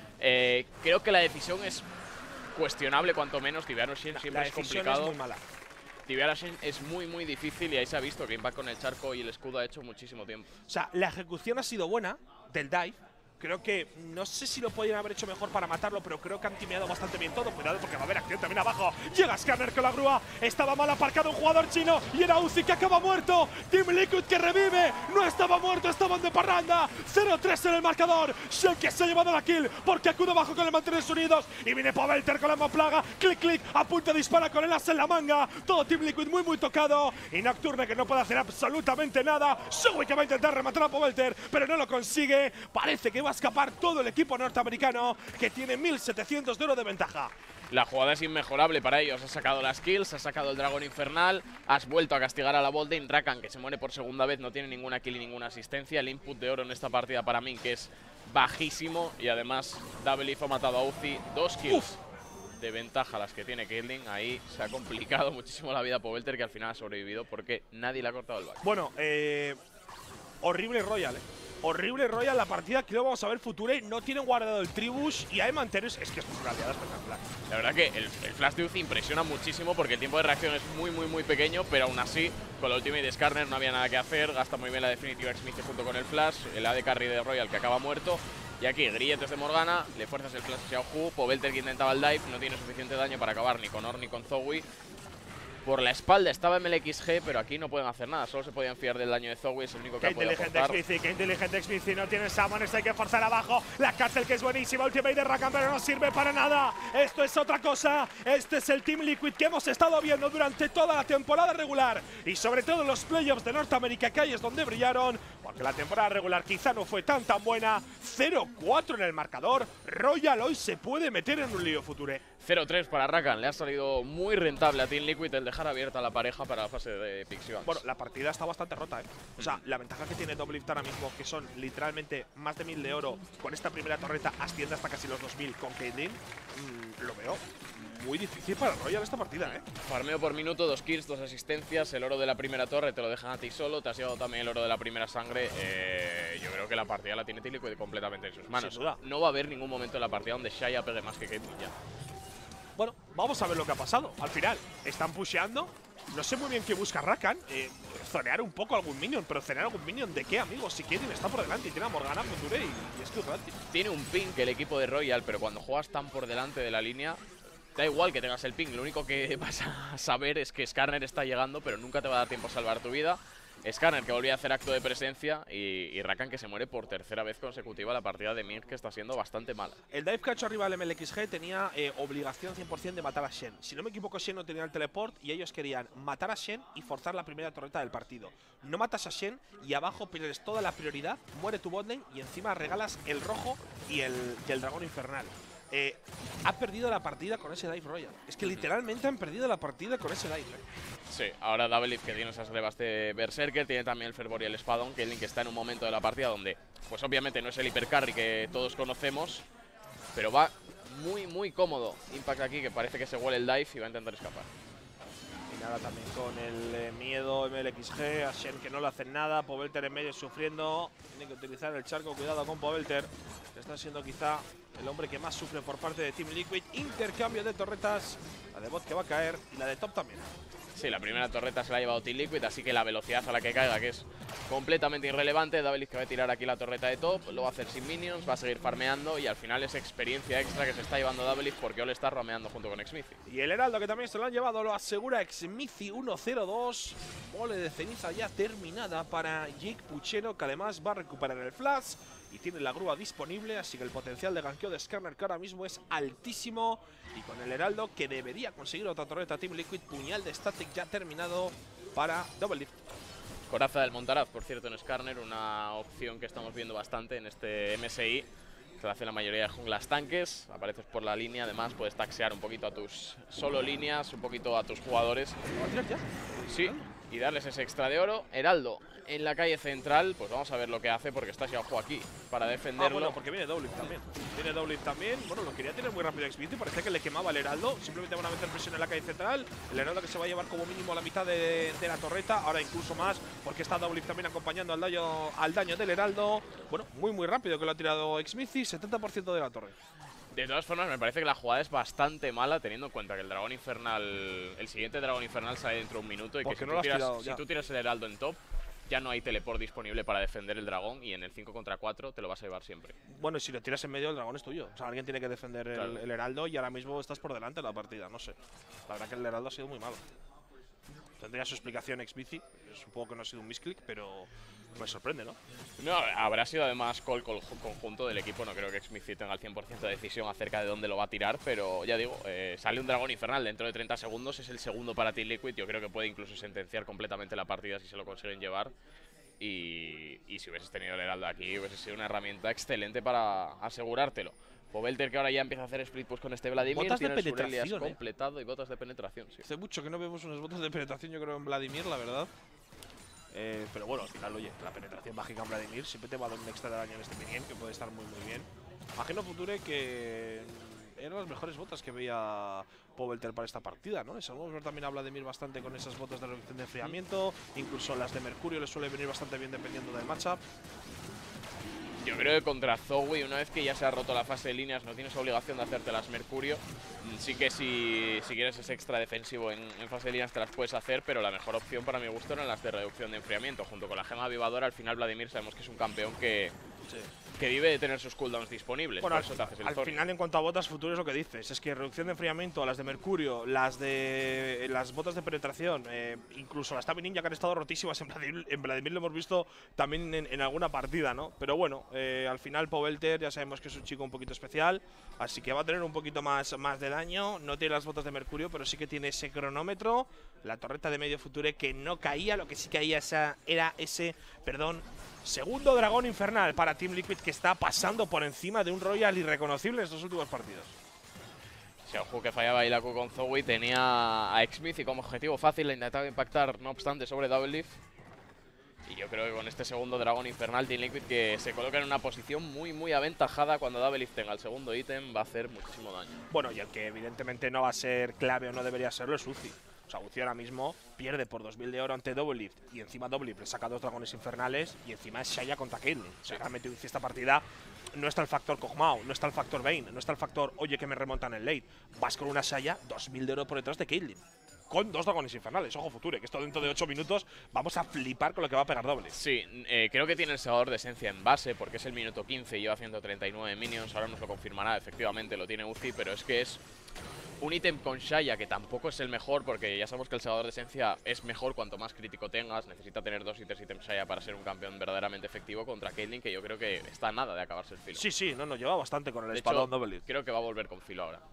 Creo que la decisión es cuestionable, cuanto menos. Tibiar a Shen siempre es complicado. Es muy mala. Tibiar a Shen es muy difícil y ahí se ha visto que Impact con el charco y el escudo ha hecho muchísimo tiempo. O sea, la ejecución ha sido buena del dive. Creo que, no sé si lo podrían haber hecho mejor para matarlo, pero creo que han timeado bastante bien todo. Cuidado porque va a haber acción también abajo. Llega Scanner con la grúa. Estaba mal aparcado un jugador chino y era Uzi que acaba muerto. Team Liquid que revive. No estaba muerto, estaban de parranda. 0-3 en el marcador. Shen que se ha llevado la kill porque acude abajo con el mantenerse unidos. Y viene Pobelter con la moplaga. Clic, a punto de dispara con el as en la manga. Todo Team Liquid muy tocado. Y Nocturne que no puede hacer absolutamente nada. Zoe que va a intentar rematar a Pobelter, pero no lo consigue. Parece que va a escapar todo el equipo norteamericano que tiene 1700 de oro de ventaja. La jugada es inmejorable para ellos. Has sacado las kills, has sacado el dragón infernal, has vuelto a castigar a la botlane. Rakan, que se muere por segunda vez, no tiene ninguna kill y ninguna asistencia. El input de oro en esta partida para mí que es bajísimo. Y además Double Lift ha matado a Uzi. 2 kills de ventaja las que tiene Caitlyn. Ahí se ha complicado muchísimo la vida a Pobelter, que al final ha sobrevivido porque nadie le ha cortado el back. Bueno, horrible Royal, Horrible Royal la partida. Aquí lo vamos a ver. Future no tienen guardado el Tribus y hay mantenerse. Es que esto es una aliada espectacular. La verdad que el flash de Uzi impresiona muchísimo porque el tiempo de reacción es muy pequeño, pero aún así con la ultimate de Skarner no había nada que hacer. Gasta muy bien la definitiva Xmith junto con el flash, el AD carry de Royal que acaba muerto. Y aquí, grilletes de Morgana, le fuerzas el flash a Xiaohu, Pobelter que intentaba el dive, no tiene suficiente daño para acabar ni con Ornn ni con Zoe. Por la espalda estaba MLXG, pero aquí no pueden hacer nada, solo se podían fiar del daño de Zoe, es el único que ha podido aportar. Qué inteligente Xmithie, no tiene Summoners, hay que forzar abajo. La Castle que es buenísima, ultimate de Rakan, pero no sirve para nada. Esto es otra cosa, este es el Team Liquid que hemos estado viendo durante toda la temporada regular. Y sobre todo en los playoffs de Norteamérica, que ahí es donde brillaron. Porque la temporada regular quizá no fue tan buena. 0-4 en el marcador. Royal hoy se puede meter en un lío future. 0-3 para Rakan, le ha salido muy rentable a Team Liquid el dejar abierta la pareja para la fase de Pixions. Bueno, la partida está bastante rota, ¿eh? O sea, la ventaja que tiene Double Lift ahora mismo, que son literalmente más de 1000 de oro, con esta primera torreta asciende hasta casi los 2000 con Caitlyn, lo veo muy difícil para Royal esta partida, ¿eh? Farmeo por minuto, 2 kills, 2 asistencias, el oro de la primera torre te lo dejan a ti solo, te has llevado también el oro de la primera sangre. Yo creo que la partida la tiene Team Liquid completamente en sus manos. Sin duda. No va a haber ningún momento en la partida donde Xayah pegue más que Caitlyn ya. Bueno, vamos a ver lo que ha pasado. Al final, están pusheando. No sé muy bien qué busca Rakan. Zonear un poco algún minion, pero zonear algún minion ¿de qué, amigos? Si Caitlyn está por delante y tiene a Morgana, Future y es que tiene un ping que el equipo de Royal, pero cuando juegas tan por delante de la línea, da igual que tengas el ping. Lo único que vas a saber es que Skarner está llegando, pero nunca te va a dar tiempo a salvar tu vida. Skarner que volvía a hacer acto de presencia y Rakan que se muere por tercera vez consecutiva la partida de Mir, que está siendo bastante mala. El dive que ha hecho arriba del MLXG tenía obligación 100% de matar a Shen. Si no me equivoco, Shen no tenía el teleport y ellos querían matar a Shen y forzar la primera torreta del partido. No matas a Shen y abajo pierdes toda la prioridad, muere tu botlane y encima regalas el rojo y el dragón infernal. Ha perdido la partida con ese dive Royal. Es que literalmente han perdido la partida con ese dive. Sí, ahora Double Lift, que tiene esas levas de Berserker, tiene también el Fervor y el Espadón, Caitlyn que está en un momento de la partida donde, pues obviamente no es el hipercarry que todos conocemos, pero va muy cómodo. Impact aquí, que parece que se huele el dive y va a intentar escapar. Y nada, también con el miedo MLXG, a Shen que no le hacen nada, Pobelter en medio sufriendo, tiene que utilizar el charco, cuidado con Pobelter, que está siendo quizá el hombre que más sufre por parte de Team Liquid. Intercambio de torretas, la de bot que va a caer y la de top también. Sí, la primera torreta se la ha llevado Team Liquid, así que la velocidad a la que caiga, que es completamente irrelevante. Double Lift que va a tirar aquí la torreta de top, lo va a hacer sin minions, va a seguir farmeando y al final es experiencia extra que se está llevando Double Lift porque Ole está romeando junto con Xmithie. Y el Heraldo que también se lo han llevado, lo asegura Xmithie 1-0-2. Mole de ceniza ya terminada para Jake Puchero, que además va a recuperar el flash y tiene la grúa disponible, así que el potencial de ganqueo de Skarner, que ahora mismo es altísimo. Y con el Heraldo, que debería conseguir otra torreta Team Liquid, puñal de Static ya terminado para Double Lift. Coraza del Montaraz, por cierto, en Skarner, una opción que estamos viendo bastante en este MSI. Se hace la mayoría de junglas tanques, apareces por la línea, además puedes taxear un poquito a tus solo líneas, un poquito a tus jugadores. ¿Va a tirar ya? Sí, y darles ese extra de oro. Heraldo en la calle central, pues vamos a ver lo que hace porque está Xiaohu aquí para defenderlo. Bueno, porque viene Double Lift también. Viene Double Lift también. Bueno, lo quería tener muy rápido Xmithie, parecía que le quemaba el Heraldo. Simplemente van a meter presión en la calle central. El Heraldo que se va a llevar como mínimo la mitad de la torreta, ahora incluso más, porque está Double Lift también acompañando al daño del Heraldo. Bueno, muy rápido que lo ha tirado Xmithie, 70% de la torre. De todas formas, me parece que la jugada es bastante mala, teniendo en cuenta que el dragón infernal, el siguiente dragón infernal sale dentro de un minuto y que si tú tiras el Heraldo en top, ya no hay teleport disponible para defender el dragón y en el 5 contra 4 te lo vas a llevar siempre. Bueno, y si lo tiras en medio, el dragón es tuyo. O sea, alguien tiene que defender el Heraldo y ahora mismo estás por delante de la partida, no sé. La verdad que el Heraldo ha sido muy malo. Tendría su explicación Xmithie. Supongo que no ha sido un misclick, pero me sorprende, ¿no? No, habrá sido además call conjunto del equipo. No creo que Xmithie tenga el 100% de decisión acerca de dónde lo va a tirar, pero ya digo, sale un dragón infernal dentro de 30 segundos. Es el segundo para Team Liquid. Yo creo que puede incluso sentenciar completamente la partida si se lo consiguen llevar. Y si hubieses tenido el Heraldo aquí, hubiese sido una herramienta excelente para asegurártelo. Pobelter que ahora ya empieza a hacer split push con este Vladimir. Botas de tiene penetración, completado y botas de penetración, sí. Hace mucho que no vemos unas botas de penetración, yo creo, en Vladimir, la verdad. Pero bueno, al final, oye, la penetración mágica en Vladimir siempre te va a dar un extra de daño en este minion, que puede estar muy bien. Imagino Future que eran las mejores botas que veía Pobelter para esta partida, ¿no? Sabemos ver también a Vladimir bastante con esas botas de reducción de enfriamiento. Incluso las de Mercurio le suele venir bastante bien dependiendo del matchup. Yo creo que contra Zoe, una vez que ya se ha roto la fase de líneas, no tienes obligación de hacerte las Mercurio. Sí que si quieres ese extra defensivo en fase de líneas te las puedes hacer, pero la mejor opción para mi gusto eran las de reducción de enfriamiento. Junto con la gema avivadora, al final Vladimir sabemos que es un campeón que que vive de tener sus cooldowns disponibles. Bueno, por eso te haces el al Thorn. final, en cuanto a botas, futuro es lo que dices. Es que reducción de enfriamiento, las de mercurio, las botas de penetración, incluso las Tabi Ninja que han estado rotísimas en Vladimir lo hemos visto también en alguna partida, ¿no? Pero bueno, al final Pobelter ya sabemos que es un chico un poquito especial, así que va a tener un poquito más de daño. No tiene las botas de mercurio, pero sí que tiene ese cronómetro. La torreta de medio future que no caía, lo que sí caía era ese, segundo dragón infernal para Team Liquid, que está pasando por encima de un Royal irreconocible en estos últimos partidos. Xiaohu, que fallaba ahí la Q con Zoe, tenía a Xmith y como objetivo fácil le intentaba impactar, no obstante, sobre Double Leaf. Y yo creo que con este segundo dragón infernal, Team Liquid, que se coloca en una posición muy aventajada, cuando Double Leaf tenga el segundo ítem, va a hacer muchísimo daño. Bueno, y el que evidentemente no va a ser clave o no debería serlo es Uzi. O sea, Uzi ahora mismo pierde por 2000 de oro ante Double Lift, y encima Double Lift le saca 2 dragones infernales, y encima es Xayah contra Caitlyn. O sea, realmente Uzi esta partida no está el factor Kog'Maw, no está el factor Vayne, no está el factor oye que me remontan el late. Vas con una Xayah 2000 de oro por detrás de Caitlyn, con 2 dragones infernales. Ojo, future, que esto dentro de 8 minutos vamos a flipar con lo que va a pegar Double Lift. Sí, creo que tiene el segador de esencia en base, porque es el minuto 15 y lleva 139 minions. Ahora nos lo confirmará, efectivamente lo tiene Uzi, pero es que es un ítem con Xayah que tampoco es el mejor, porque ya sabemos que el segador de esencia es mejor cuanto más crítico tengas. Necesita tener 2 y 3 ítems Xayah para ser un campeón verdaderamente efectivo contra Caitlyn, que yo creo que está a nada de acabarse el filo. Sí, no, lleva bastante con el De espadón hecho, Double Lift. creo que va a volver con filo ahora.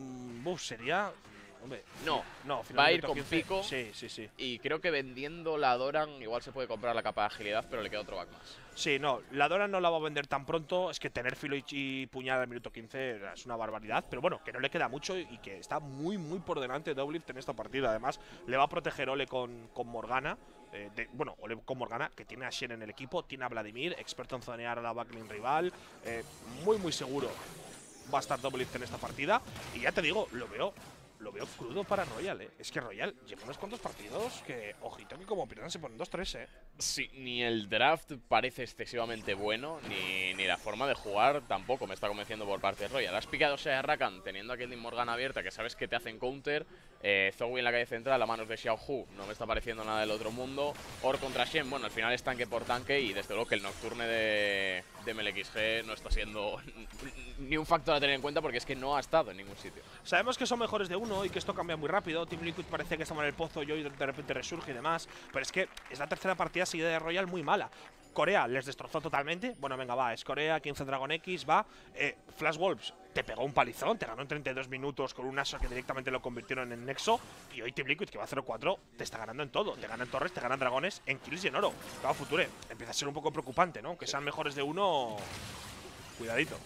Sería… Hombre, No, va a finalmente ir con 15. pico. Sí. Y creo que vendiendo la Doran igual se puede comprar la capa de agilidad, pero le queda otro back más. Sí, no, la Dora no la va a vender tan pronto. Es que tener filo y puñal al minuto 15 es una barbaridad. Pero bueno, que no le queda mucho y que está muy por delante de Double Lift en esta partida. Además, le va a proteger Ole con Morgana. Ole con Morgana, que tiene a Shen en el equipo. Tiene a Vladimir, experto en zonear a la backlane rival. Muy seguro va a estar Double Lift en esta partida. Y ya te digo, lo veo crudo para Royal, Es que Royal lleva unos cuantos partidos que, ojito, que como pierdan se ponen 2-3, Sí, ni el draft parece excesivamente bueno, ni la forma de jugar tampoco me está convenciendo por parte de Royal. Has picado a Rakan teniendo a Caitlyn Morgana abierta, que sabes que te hacen counter. Zoe en la calle central a manos de Xiaohu, no me está pareciendo nada del otro mundo. Or contra Shen, bueno, al final es tanque por tanque, y desde luego que el Nocturne de MLXG no está siendo ni un factor a tener en cuenta, porque es que no ha estado en ningún sitio. Sabemos que son mejores de uno y que esto cambia muy rápido. Team Liquid parece que estaba en el pozo y hoy de repente resurge y demás. Pero es que es la tercera partida seguida de Royal muy mala. Corea les destrozó totalmente. Bueno, venga, va, es Corea, 15 Dragon X, va. Flash Wolves te pegó un palizón, te ganó en 32 minutos con un Asher que directamente lo convirtieron en Nexo. Y hoy Team Liquid, que va a 0-4, te está ganando en todo. Te ganan torres, te ganan dragones, en kills y en oro. Claro, Future, empieza a ser un poco preocupante, ¿no? Que sean mejores de uno, cuidadito.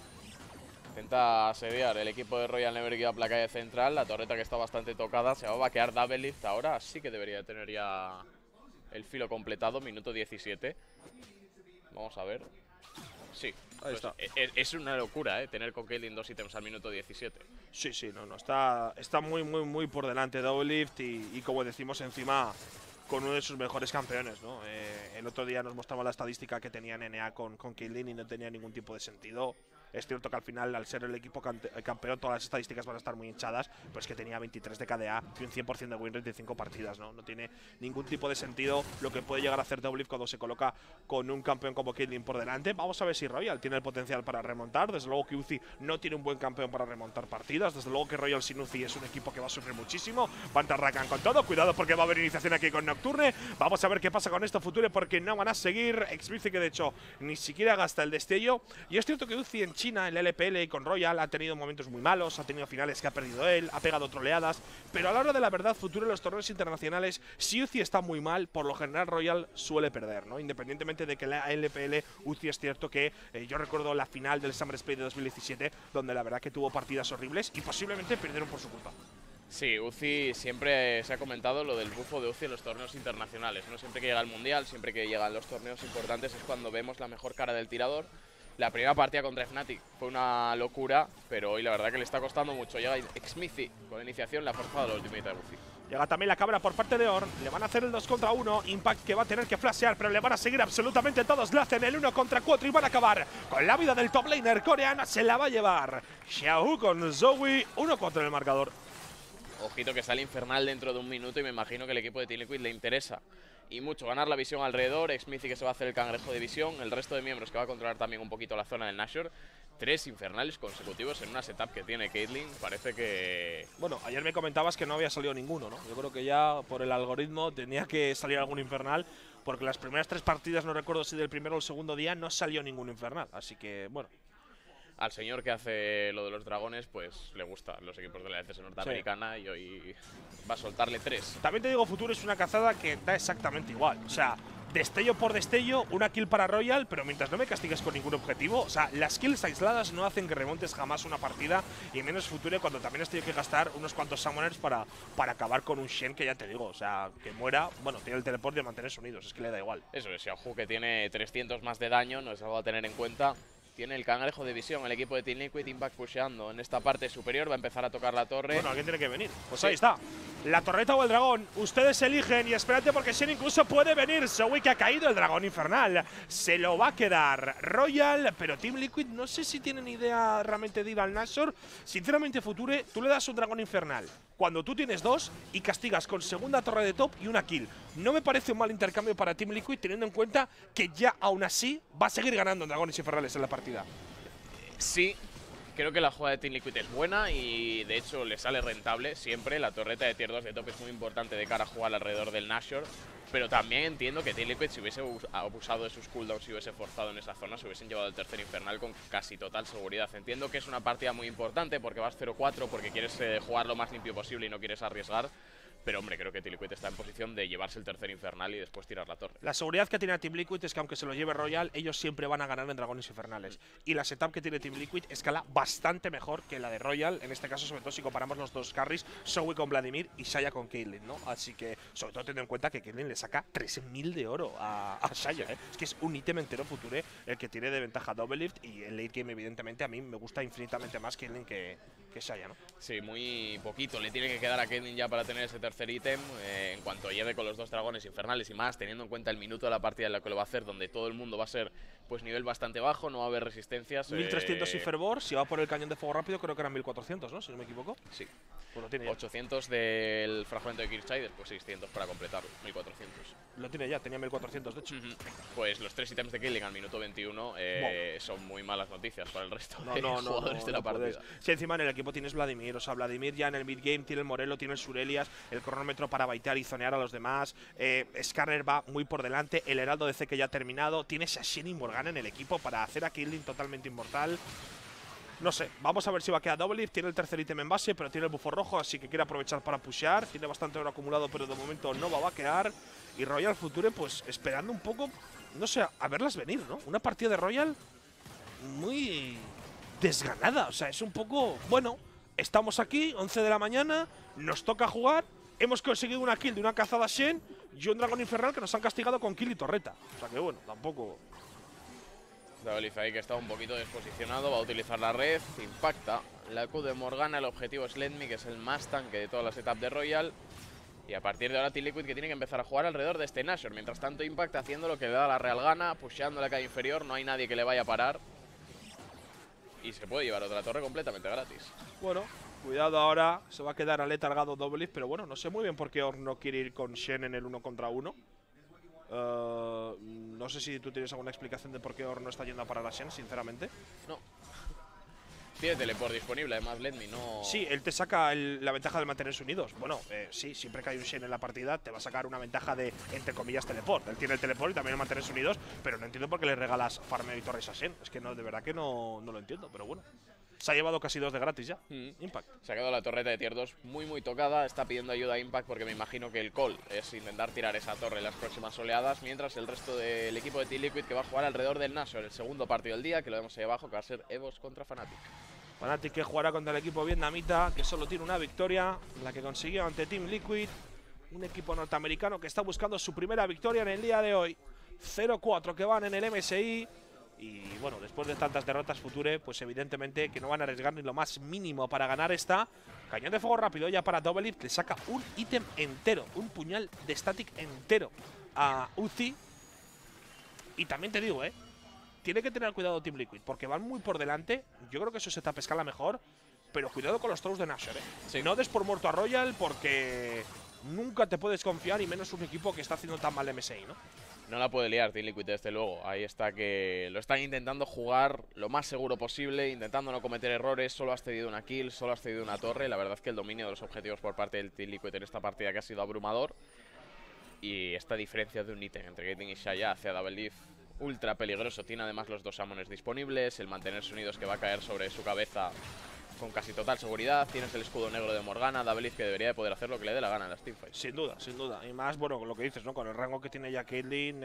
Intenta asediar el equipo de Royal Never Give Up la calle central. La torreta, que está bastante tocada, se va a vaquear Double Lift ahora. Sí que debería tener ya el filo completado, minuto 17. Vamos a ver. Sí, ahí está. Es una locura, tener con Caitlyn 2 ítems al minuto 17. Sí, no, está muy por delante Double Lift y como decimos, encima con uno de sus mejores campeones, ¿no? El otro día nos mostraba la estadística que tenía NA con Caitlyn y no tenía ningún tipo de sentido. Es cierto que al final, al ser el equipo campeón, todas las estadísticas van a estar muy hinchadas, pero es que tenía 23 de KDA y un 100% de win rate de 5 partidas, ¿no? No tiene ningún tipo de sentido lo que puede llegar a hacer Double Lift cuando se coloca con un campeón como Caitlyn por delante. Vamos a ver si Royal tiene el potencial para remontar. Desde luego que Uzi no tiene un buen campeón para remontar partidas. Desde luego que Royal sin Uzi es un equipo que va a sufrir muchísimo. Va a entrar Rakan con todo. Cuidado, porque va a haber iniciación aquí con Nocturne. Vamos a ver qué pasa con esto, Future, porque no van a seguir. Xmith, que de hecho ni siquiera gasta el destello. Y es cierto que Uzi en China, en la LPL y con Royal, ha tenido momentos muy malos, ha tenido finales que ha perdido él, ha pegado troleadas, pero a la hora de la verdad, Future, en los torneos internacionales, si Uzi está muy mal, por lo general Royal suele perder, ¿no? Independientemente de que la LPL, Uzi es cierto que yo recuerdo la final del Summer Split de 2017, donde la verdad que tuvo partidas horribles y posiblemente perdieron por su culpa. Sí, Uzi, siempre se ha comentado lo del bufo de Uzi en los torneos internacionales, ¿no? Siempre que llega el Mundial, siempre que llegan los torneos importantes, es cuando vemos la mejor cara del tirador. La primera partida contra Fnatic fue una locura, pero hoy la verdad que le está costando mucho. Llega Xmithy con la iniciación, le ha forzado la ultimate de Uzi. Llega también la cabra por parte de Ornn. Le van a hacer el 2 contra 1. Impact, que va a tener que flashear, pero le van a seguir absolutamente todos. Le hacen el 1 contra 4 y van a acabar con la vida del top laner coreano. Se la va a llevar Xiaohu con Zoe. 1-4 en el marcador. Ojito que sale infernal dentro de un minuto y me imagino que el equipo de Team Liquid le interesa y mucho. Ganar la visión alrededor, Xmithie que se va a hacer el cangrejo de visión, el resto de miembros que va a controlar también un poquito la zona del Nashor. 3 infernales consecutivos en una setup que tiene Caitlyn. Parece que… Bueno, ayer me comentabas que no había salido ninguno, ¿no? Yo creo que ya por el algoritmo tenía que salir algún infernal, porque las primeras 3 partidas, no recuerdo si del primero o el segundo día, no salió ningún infernal. Así que, bueno. Al señor que hace lo de los dragones, pues le gustan los equipos de la ECS norteamericana y hoy va a soltarle 3. También te digo, Futuro es una cazada que da exactamente igual. O sea, destello por destello, una kill para Royal, pero mientras no me castigues con ningún objetivo, o sea, las kills aisladas no hacen que remontes jamás una partida, y menos Future cuando también has tenido que gastar unos cuantos summoners para acabar con un Shen que ya te digo, o sea, que muera, bueno, tiene el teleport de mantenerse unidos, es que le da igual. Eso es, Xiaohu que tiene 300 más de daño, no es algo a tener en cuenta. Tiene el cangrejo de visión, el equipo de Team Liquid, Impact pusheando en esta parte superior, va a empezar a tocar la torre. Bueno, alguien tiene que venir. Pues sí. Ahí está. La torreta o el dragón. Ustedes eligen y espérate porque Shen incluso puede venir. Zoe que ha caído, el dragón infernal. Se lo va a quedar Royal, pero Team Liquid no sé si tienen idea realmente de ir al Nashor. Sinceramente, Future, tú le das un dragón infernal cuando tú tienes 2 y castigas con segunda torre de top y una kill. No me parece un mal intercambio para Team Liquid, teniendo en cuenta que ya aún así va a seguir ganando en dragones infernales en la partida. Sí, creo que la jugada de Team Liquid es buena y de hecho le sale rentable siempre. La torreta de tier 2 de top es muy importante de cara a jugar alrededor del Nashor. Pero también entiendo que Team Liquid, si hubiese abusado de sus cooldowns, si hubiese forzado en esa zona, se hubiesen llevado el tercer infernal con casi total seguridad. Entiendo que es una partida muy importante porque vas 0-4, porque quieres jugar lo más limpio posible y no quieres arriesgar. Pero hombre, creo que Team Liquid está en posición de llevarse el tercer infernal y después tirar la torre. La seguridad que tiene Team Liquid es que aunque se lo lleve Royal, ellos siempre van a ganar en dragones infernales. Y la setup que tiene Team Liquid escala bastante mejor que la de Royal, en este caso sobre todo si comparamos los dos carries, Zoe con Vladimir y Xayah con Caitlyn, ¿no? Así que, sobre todo teniendo en cuenta que Caitlyn le saca 3000 de oro a Xayah, ¿eh? Es que es un ítem entero Future el que tiene de ventaja Double Lift, y el late game evidentemente a mí me gusta infinitamente más Caitlyn que Xayah, ¿no? Sí, muy poquito le tiene que quedar a Caitlyn ya para tener ese tercer ítem. En cuanto llegue con los 2 dragones infernales y más, teniendo en cuenta el minuto de la partida en la que lo va a hacer, donde todo el mundo va a ser pues nivel bastante bajo, no va a haber resistencias. 1300 y fervor, si va por el cañón de fuego rápido creo que eran 1400, ¿no? Si no me equivoco. Sí. Pues lo tiene ya. 800 del fragmento de Kirchai y después 600 para completarlo, 1400. Lo tiene ya, tenía 1400 de hecho. Pues los 3 ítems de Killing al minuto 21 son muy malas noticias para el resto de no, jugadores de la partida. Si encima en el equipo tienes Vladimir, o sea, Vladimir ya en el mid-game tiene el Morelo, tiene el Surelias, el cronómetro para baitear y zonear a los demás. Skarner va muy por delante, el Heraldo de C que ya ha terminado. Tienes a Shen y Morgana en el equipo para hacer a Killing totalmente inmortal. No sé, vamos a ver si va a quedar Double Lift. Tiene el tercer ítem en base, pero tiene el bufo rojo, así que quiere aprovechar para pushear. Tiene bastante oro acumulado, pero de momento no va a quedar. Y Royal Future, pues esperando un poco, no sé, a verlas venir, ¿no? Una partida de Royal muy desganada. O sea, es un poco, bueno, estamos aquí, 11 de la mañana, nos toca jugar. Hemos conseguido una kill de una cazada Shen y un dragón infernal que nos han castigado con kill y torreta. O sea que bueno, tampoco… Double ahí que está un poquito desposicionado, va a utilizar la red, impacta la Q de Morgana, el objetivo es Let Me, que es el más tanque de toda la setup de Royal. Y a partir de ahora Team Liquid que tiene que empezar a jugar alrededor de este Nashor. Mientras tanto Impact haciendo lo que le da la real gana, pusheando la calle inferior, no hay nadie que le vaya a parar. Y se puede llevar otra torre completamente gratis. Bueno, cuidado ahora, se va a quedar aletargado Double Lift, pero bueno, no sé muy bien por qué Ornn no quiere ir con Shen en el 1 contra 1. No sé si tú tienes alguna explicación de por qué Ornn no está yendo a parar a Shen, sinceramente. No. Tiene teleport disponible, además Let Me no… Sí, él te saca la ventaja de mantenerse unidos. Bueno, sí, siempre que hay un Shen en la partida te va a sacar una ventaja de, entre comillas, teleport. Él tiene el teleport y también el mantenerse unidos, pero no entiendo por qué le regalas farmeo y torres a Shen. Es que no, de verdad que no lo entiendo, pero bueno. Se ha llevado casi 2 de gratis ya. Impact. Se ha quedado la torreta de tier 2 muy tocada. Está pidiendo ayuda a Impact porque me imagino que el call es intentar tirar esa torre en las próximas oleadas. Mientras el resto del equipo de Team Liquid que va a jugar alrededor del Nashor, el segundo partido del día, que lo vemos ahí abajo, que va a ser EVOS contra Fnatic. Fnatic que jugará contra el equipo vietnamita, que solo tiene una victoria, la que consiguió ante Team Liquid. Un equipo norteamericano que está buscando su primera victoria en el día de hoy. 0-4 que van en el MSI. Y bueno, después de tantas derrotas Future, pues evidentemente que no van a arriesgar ni lo más mínimo para ganar esta. Cañón de fuego rápido ya para Double Lift, le saca un ítem entero, un puñal de static entero a Uzi. Y también te digo, tiene que tener cuidado Team Liquid, porque van muy por delante. Yo creo que su setup escala mejor, pero cuidado con los throws de Nashor, Sí. No des por muerto a Royal, porque nunca te puedes confiar, y menos un equipo que está haciendo tan mal MSI, ¿no? No la puede liar Team Liquid, desde luego. Ahí está, que lo están intentando jugar lo más seguro posible, intentando no cometer errores. Solo has cedido una kill, solo has cedido una torre. La verdad es que el dominio de los objetivos por parte del Team Liquid en esta partida que ha sido abrumador. Y esta diferencia de un ítem entre Gatling y Xayah hacia Double Leaf, ultra peligroso. Tiene además los 2 summoners disponibles, el mantener sonidos que va a caer sobre su cabeza con casi total seguridad. Tienes el escudo negro de Morgana, Double Leaf, que debería de poder hacer lo que le dé la gana en las teamfights. Sin duda, sin duda. Y más, bueno, con lo que dices, ¿no? Con el rango que tiene ya Caitlyn,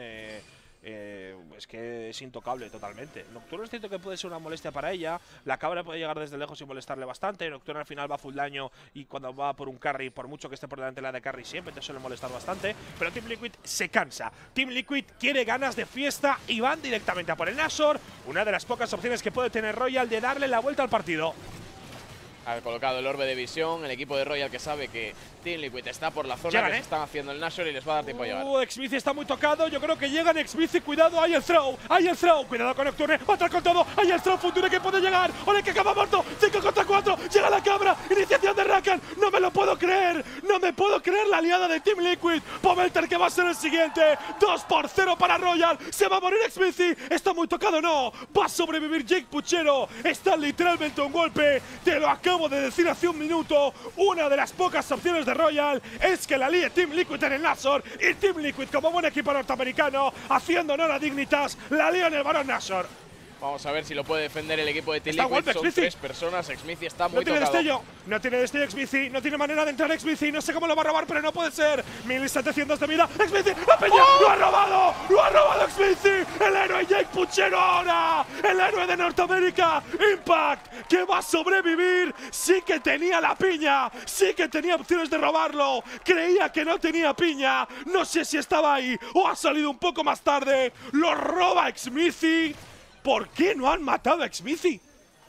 es que es intocable totalmente. Nocturno es cierto que puede ser una molestia para ella. La cabra puede llegar desde lejos y molestarle bastante. Nocturno al final va full daño, y cuando va por un carry, por mucho que esté por delante la de carry, siempre te suele molestar bastante. Pero Team Liquid se cansa. Team Liquid quiere ganas de fiesta y van directamente a por el Nashor. Una de las pocas opciones que puede tener Royal de darle la vuelta al partido. Ha colocado el orbe de visión, el equipo de Royal, que sabe que Team Liquid está por la zona, llegan, que se están haciendo el Nashor y les va a dar tiempo a llegar. Xmithie está muy tocado, yo creo que llegan. Xmithie, cuidado, hay el throw, cuidado con Nocturne, va a entrar con todo, hay el throw, Future que puede llegar, Ole que acaba muerto, 5 contra 4, llega la cabra, iniciación de Rakan, no me lo puedo creer, no me puedo creer la aliada de Team Liquid, Pobelter que va a ser el siguiente, 2-0 para Royal, se va a morir Xmithie, está muy tocado, no, va a sobrevivir Jake Puchero, está literalmente un golpe, te lo acabo de decir hace un minuto, una de las pocas opciones de Royal es que la líe Team Liquid en el Nashor, y Team Liquid, como buen equipo norteamericano, haciendo honor a Dignitas, la líe en el Barón Nashor. Vamos a ver si lo puede defender el equipo de Team Está Liquid. golpe, Son Xmithie. 3 personas, Xmithie está muy No tiene tocado. destello, no tiene destello Xmithie, no tiene manera de entrar Xmithie, no sé cómo lo va a robar, pero no puede ser. 1700 de vida, Xmithie, ¡la peña! ¡Lo ha robado! ¡Lo ha robado Xmithie! ¡El héroe Jake Puchero ahora! ¡El héroe de Norteamérica! ¡Impact! ¡Que va a sobrevivir! ¡Sí que tenía la piña! ¡Sí que tenía opciones de robarlo! Creía que no tenía piña, no sé si estaba ahí o ha salido un poco más tarde. ¡Lo roba Xmithie! ¿Por qué no han matado a Xmithie?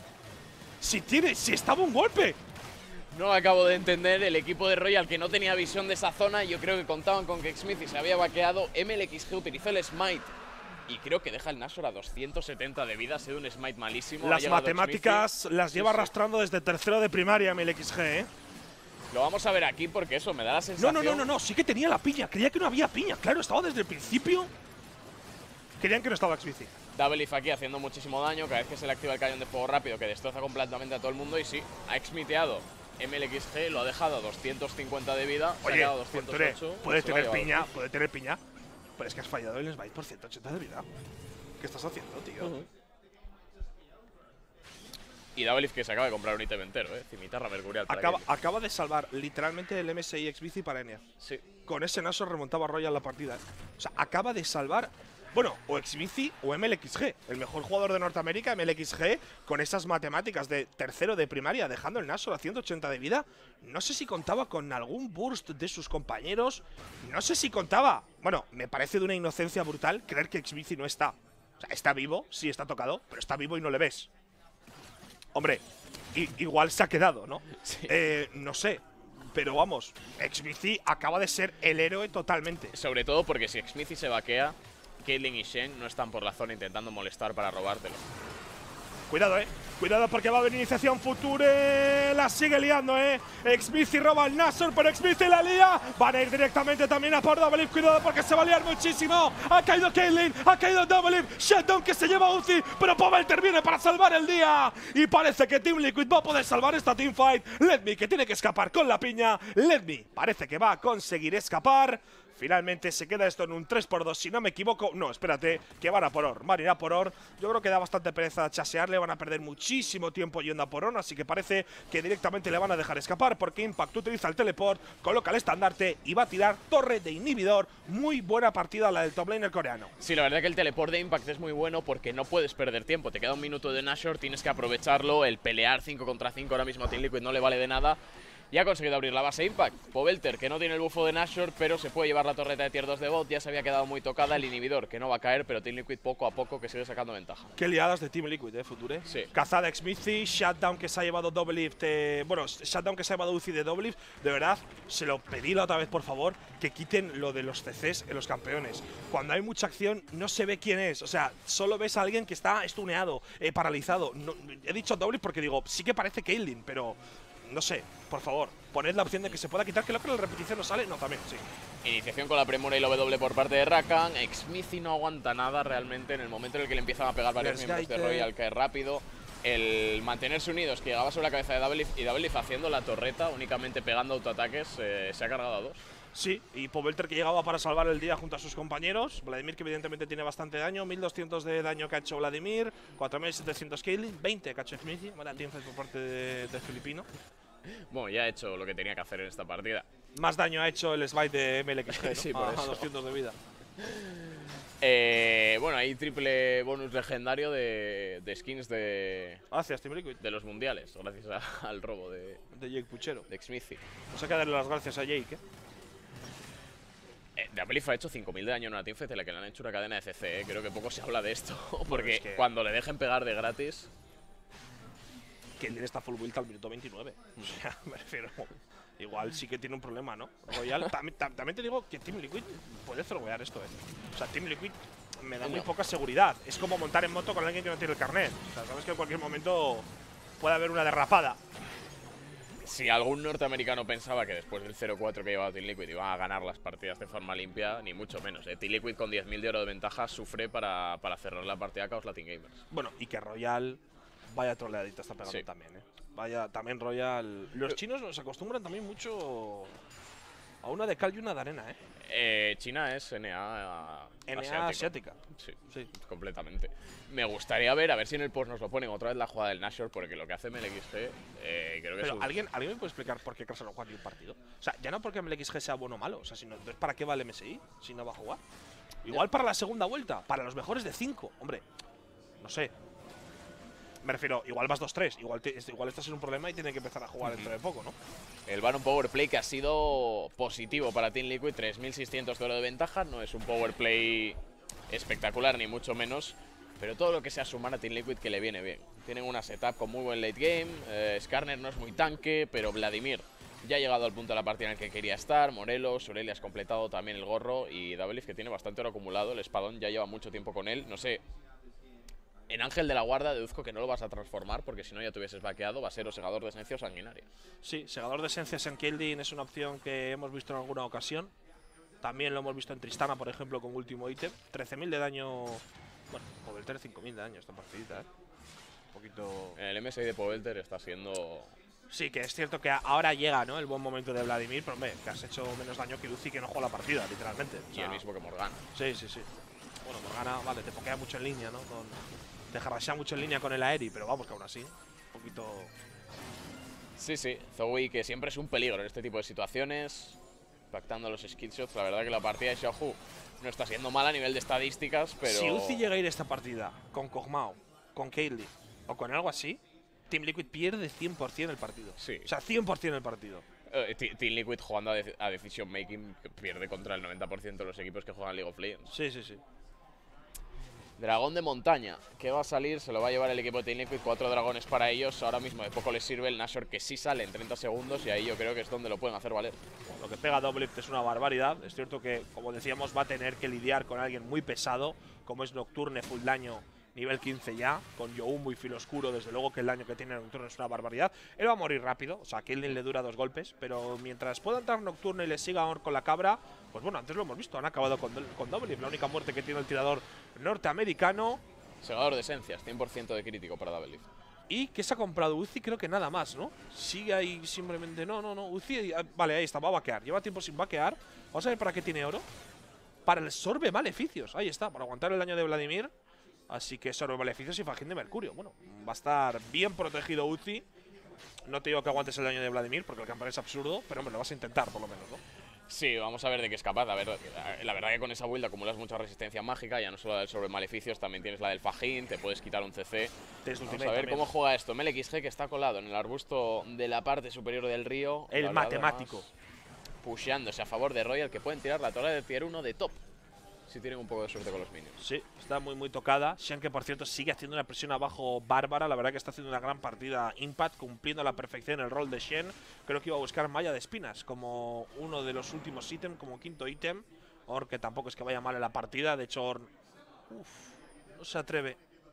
Si estaba un golpe. No lo acabo de entender. El equipo de Royal, que no tenía visión de esa zona, yo creo que contaban con que Xmithie se había vaqueado. MLXG utilizó el smite y creo que deja el Nashor a 270 de vida. Ha sido un smite malísimo. Las matemáticas las lleva arrastrando desde tercero de primaria MLXG, ¿eh? Lo vamos a ver aquí porque eso me da la sensación. No, sí que tenía la piña. Creía que no había piña. Claro, estaba desde el principio. Querían que no estaba Xmithie. Double Leaf aquí haciendo muchísimo daño. Cada vez que se le activa el cañón de fuego rápido, que destroza completamente a todo el mundo. Y sí, ha exmiteado MLXG, lo ha dejado a 250 de vida. Se ha Oye, quedado a 208. puede tener piña. Pero es que has fallado el smite por 180 de vida. ¿Qué estás haciendo, tío? Y Double Leaf, que se acaba de comprar un ítem entero, cimitarra mercurial para Acaba de salvar literalmente el MSI Xmithie para Enea. Sí. Con ese Nashor remontaba Royal la partida. O sea, acaba de salvar, bueno, o Xmithie o MLXG. El mejor jugador de Norteamérica, MLXG, con esas matemáticas de tercero de primaria, dejando el Nashor a 180 de vida. No sé si contaba con algún burst de sus compañeros. No sé si contaba… Bueno, me parece de una inocencia brutal creer que Xmithie no está. O sea, está vivo, sí está tocado, pero está vivo y no le ves. Hombre, igual se ha quedado, ¿no? Sí. No sé. Pero vamos, Xmithie acaba de ser el héroe totalmente. Sobre todo porque si Xmithie se vaquea, Caitlyn y Shen no están por la zona intentando molestar para robártelo. Cuidado, cuidado porque va a haber iniciación Future. La sigue liando, Xmithie roba el Nashor, pero Xmithie la lía. Van a ir directamente también a por Double Leaf. Cuidado porque se va a liar muchísimo. Ha caído Caitlyn, ha caído Double Leaf. Shutdown que se lleva Uzi, pero Pobelter viene para salvar el día. Y parece que Team Liquid va a poder salvar esta teamfight. Letme, que tiene que escapar con la piña. Letme parece que va a conseguir escapar. Finalmente se queda esto en un 3-2, si no me equivoco. No, espérate, que van a por Or. Van a ir a por Or. Yo creo que da bastante pereza chasearle. Van a perder muchísimo tiempo yendo a por Or. Así que parece que directamente le van a dejar escapar, porque Impact utiliza el teleport, coloca el estandarte y va a tirar torre de inhibidor. Muy buena partida la del top laner coreano. Sí, la verdad que el teleport de Impact es muy bueno porque no puedes perder tiempo. Te queda un minuto de Nashor, tienes que aprovecharlo. El pelear 5 contra 5 ahora mismo a Team Liquid no le vale de nada. Y ha conseguido abrir la base Impact. Pobelter, que no tiene el bufo de Nashor, pero se puede llevar la torreta de tier 2 de bot. Ya se había quedado muy tocada. El inhibidor, que no va a caer, pero Team Liquid poco a poco que sigue sacando ventaja. Qué liadas de Team Liquid, Future. Sí. Cazada Xmithie, Shutdown que se ha llevado Double Leaf. Bueno, Shutdown que se ha llevado Uzi de Double Leaf. De verdad, se lo pedí la otra vez, por favor, que quiten lo de los CCs en los campeones. Cuando hay mucha acción, no se ve quién es. O sea, solo ves a alguien que está stuneado, paralizado. No, he dicho Double Leaf porque digo, sí que parece Caitlyn, pero… no sé, por favor, poned la opción de que se pueda quitar, que lo que la repetición no sale. No, también, sí. Iniciación con la premura y la W por parte de Rakan. Xmithie no aguanta nada realmente en el momento en el que le empiezan a pegar varios miembros de Royal, cae rápido. El mantenerse unidos, que llegaba sobre la cabeza de Doublelift y Doublelift haciendo la torreta, únicamente pegando autoataques, se ha cargado a 2. Sí, y Pobelter que llegaba para salvar el día junto a sus compañeros. Vladimir que evidentemente tiene bastante daño, 1200 de daño que ha hecho Vladimir, 4700 Caitlyn, 20 que ha hecho Xmithie. Buena teamfight por parte del filipino. Bueno, ya ha hecho lo que tenía que hacer en esta partida. Más daño ha hecho el smite de MLXG, ¿no? Sí, por eso. 200 de vida. Bueno, hay triple bonus legendario de skins Gracias, Team Liquid. de los mundiales, gracias al robo de Jake Puchero. Xmithie. Vamos a darle las gracias a Jake, Doublelift ha hecho 5000 de daño en una teamfight en la que le han hecho una cadena de CC, Creo que poco se habla de esto, porque es que cuando le dejen pegar de gratis… Caitlyn está full build al minuto 29. O sea, me refiero… Igual sí que tiene un problema, ¿no? Royal, también te digo que Team Liquid puede throwear esto, O sea, Team Liquid me da muy poca seguridad. Es como montar en moto con alguien que no tiene el carnet. O sea, sabes que en cualquier momento puede haber una derrapada. Si algún norteamericano pensaba que después del 0-4 que llevaba Team Liquid iban a ganar las partidas de forma limpia, ni mucho menos. Team Liquid con 10.000 de oro de ventaja sufre para cerrar la partida a Chaos Latin Gamers. Bueno, y que Royal vaya troleadita está pegando también, Vaya, también Royal… Los chinos nos acostumbran también mucho a una de cal y una de arena, China es NA asiática. Sí, completamente. Me gustaría ver, a ver si en el post nos lo ponen otra vez la jugada del Nashor, porque lo que hace MLXG creo que Pero es… ¿alguien me puede explicar por qué Krasa no juega ni un partido? O sea, ya no porque MLXG sea bueno o malo, o sea, sino entonces ¿para qué va el MSI si no va a jugar? Igual para la segunda vuelta, para los mejores de 5, hombre. No sé. Me refiero, igual vas 2-3, igual estás en un problema y tiene que empezar a jugar dentro de poco, ¿no? El Baron Powerplay que ha sido positivo para Team Liquid, 3600 de oro de ventaja, no es un Powerplay espectacular ni mucho menos, pero todo lo que sea sumar a Team Liquid que le viene bien. Tienen una setup con muy buen late game, Skarner no es muy tanque, pero Vladimir ya ha llegado al punto de la partida en el que quería estar, Morelos, Aurelia has completado también el gorro y Doublelift que tiene bastante oro acumulado, el espadón ya lleva mucho tiempo con él, no sé… En Ángel de la Guarda deduzco que no lo vas a transformar porque si no ya te hubieses vaqueado, va a ser o segador de esencia o sanguinaria. Sí, segador de esencias en Caitlyn es una opción que hemos visto en alguna ocasión. También lo hemos visto en Tristana, por ejemplo, con último ítem. 13.000 de daño. Bueno, Pobelter 5.000 de daño esta partidita, Un poquito… El MSI de Pobelter está siendo… Sí, que es cierto que ahora llega, ¿no? El buen momento de Vladimir, pero hombre, que has hecho menos daño que Uzi que no juega la partida, literalmente. O sea, y el mismo que Morgana. Sí. Bueno, Morgana, vale, te pokea mucho en línea, ¿no? Te jarrasea mucho en línea con el Aeri, pero vamos, que aún así, un poquito… Sí, Zoe que siempre es un peligro en este tipo de situaciones, pactando los skillshots. La verdad que la partida de Xiaohu no está siendo mala a nivel de estadísticas, pero… Si Uzi llega a ir esta partida con Kog'Maw, con Caitlyn o con algo así, Team Liquid pierde 100% el partido. Sí. O sea, 100% el partido. Team Liquid jugando a Decision Making pierde contra el 90% de los equipos que juegan League of Legends. Sí. Dragón de montaña, que va a salir, se lo va a llevar el equipo de Team Liquid, 4 dragones para ellos, ahora mismo de poco les sirve el Nashor que sí sale en 30 segundos y ahí yo creo que es donde lo pueden hacer valer. Lo que pega Doublelift es una barbaridad, es cierto que, como decíamos, va a tener que lidiar con alguien muy pesado, como es Nocturne, full daño, nivel 15 ya, con Young muy filo oscuro, desde luego que el daño que tiene Nocturne es una barbaridad. Él va a morir rápido, o sea, a Caitlyn le dura 2 golpes, pero mientras pueda entrar Nocturne y le siga con la cabra, pues bueno, antes lo hemos visto, han acabado con Doublelift, la única muerte que tiene el tirador norteamericano. Segador de esencias, 100% de crítico para Doublelift. Y que se ha comprado Uzi, creo que nada más, ¿no? Sigue ahí simplemente… No, Uzi… Vale, ahí está, va a vaquear. Lleva tiempo sin vaquear. Vamos a ver para qué tiene oro. Para el sorbe maleficios. Ahí está, para aguantar el daño de Vladimir. Así que sorbe maleficios y fajín de mercurio. Bueno, va a estar bien protegido Uzi. No te digo que aguantes el daño de Vladimir, porque el campeón es absurdo. Pero hombre, lo vas a intentar por lo menos, ¿no? Sí, vamos a ver de qué es capaz. A ver, la verdad que con esa build acumulas mucha resistencia mágica, ya no solo la del sobre maleficios, también tienes la del fajín, te puedes quitar un CC. Vamos a ver cómo juega esto. MLXG que está colado en el arbusto de la parte superior del río. El matemático. Pusheándose a favor de Royal, que pueden tirar la torre de tier 1 de top. Si tienen un poco de suerte con los minions. Sí, está muy tocada. Shen, que por cierto sigue haciendo una presión abajo bárbara. La verdad que está haciendo una gran partida Impact, cumpliendo a la perfección el rol de Shen. Creo que iba a buscar malla de espinas como uno de los últimos ítems, como quinto ítem. Or, que tampoco es que vaya mal en la partida. De hecho, Or… no se atreve.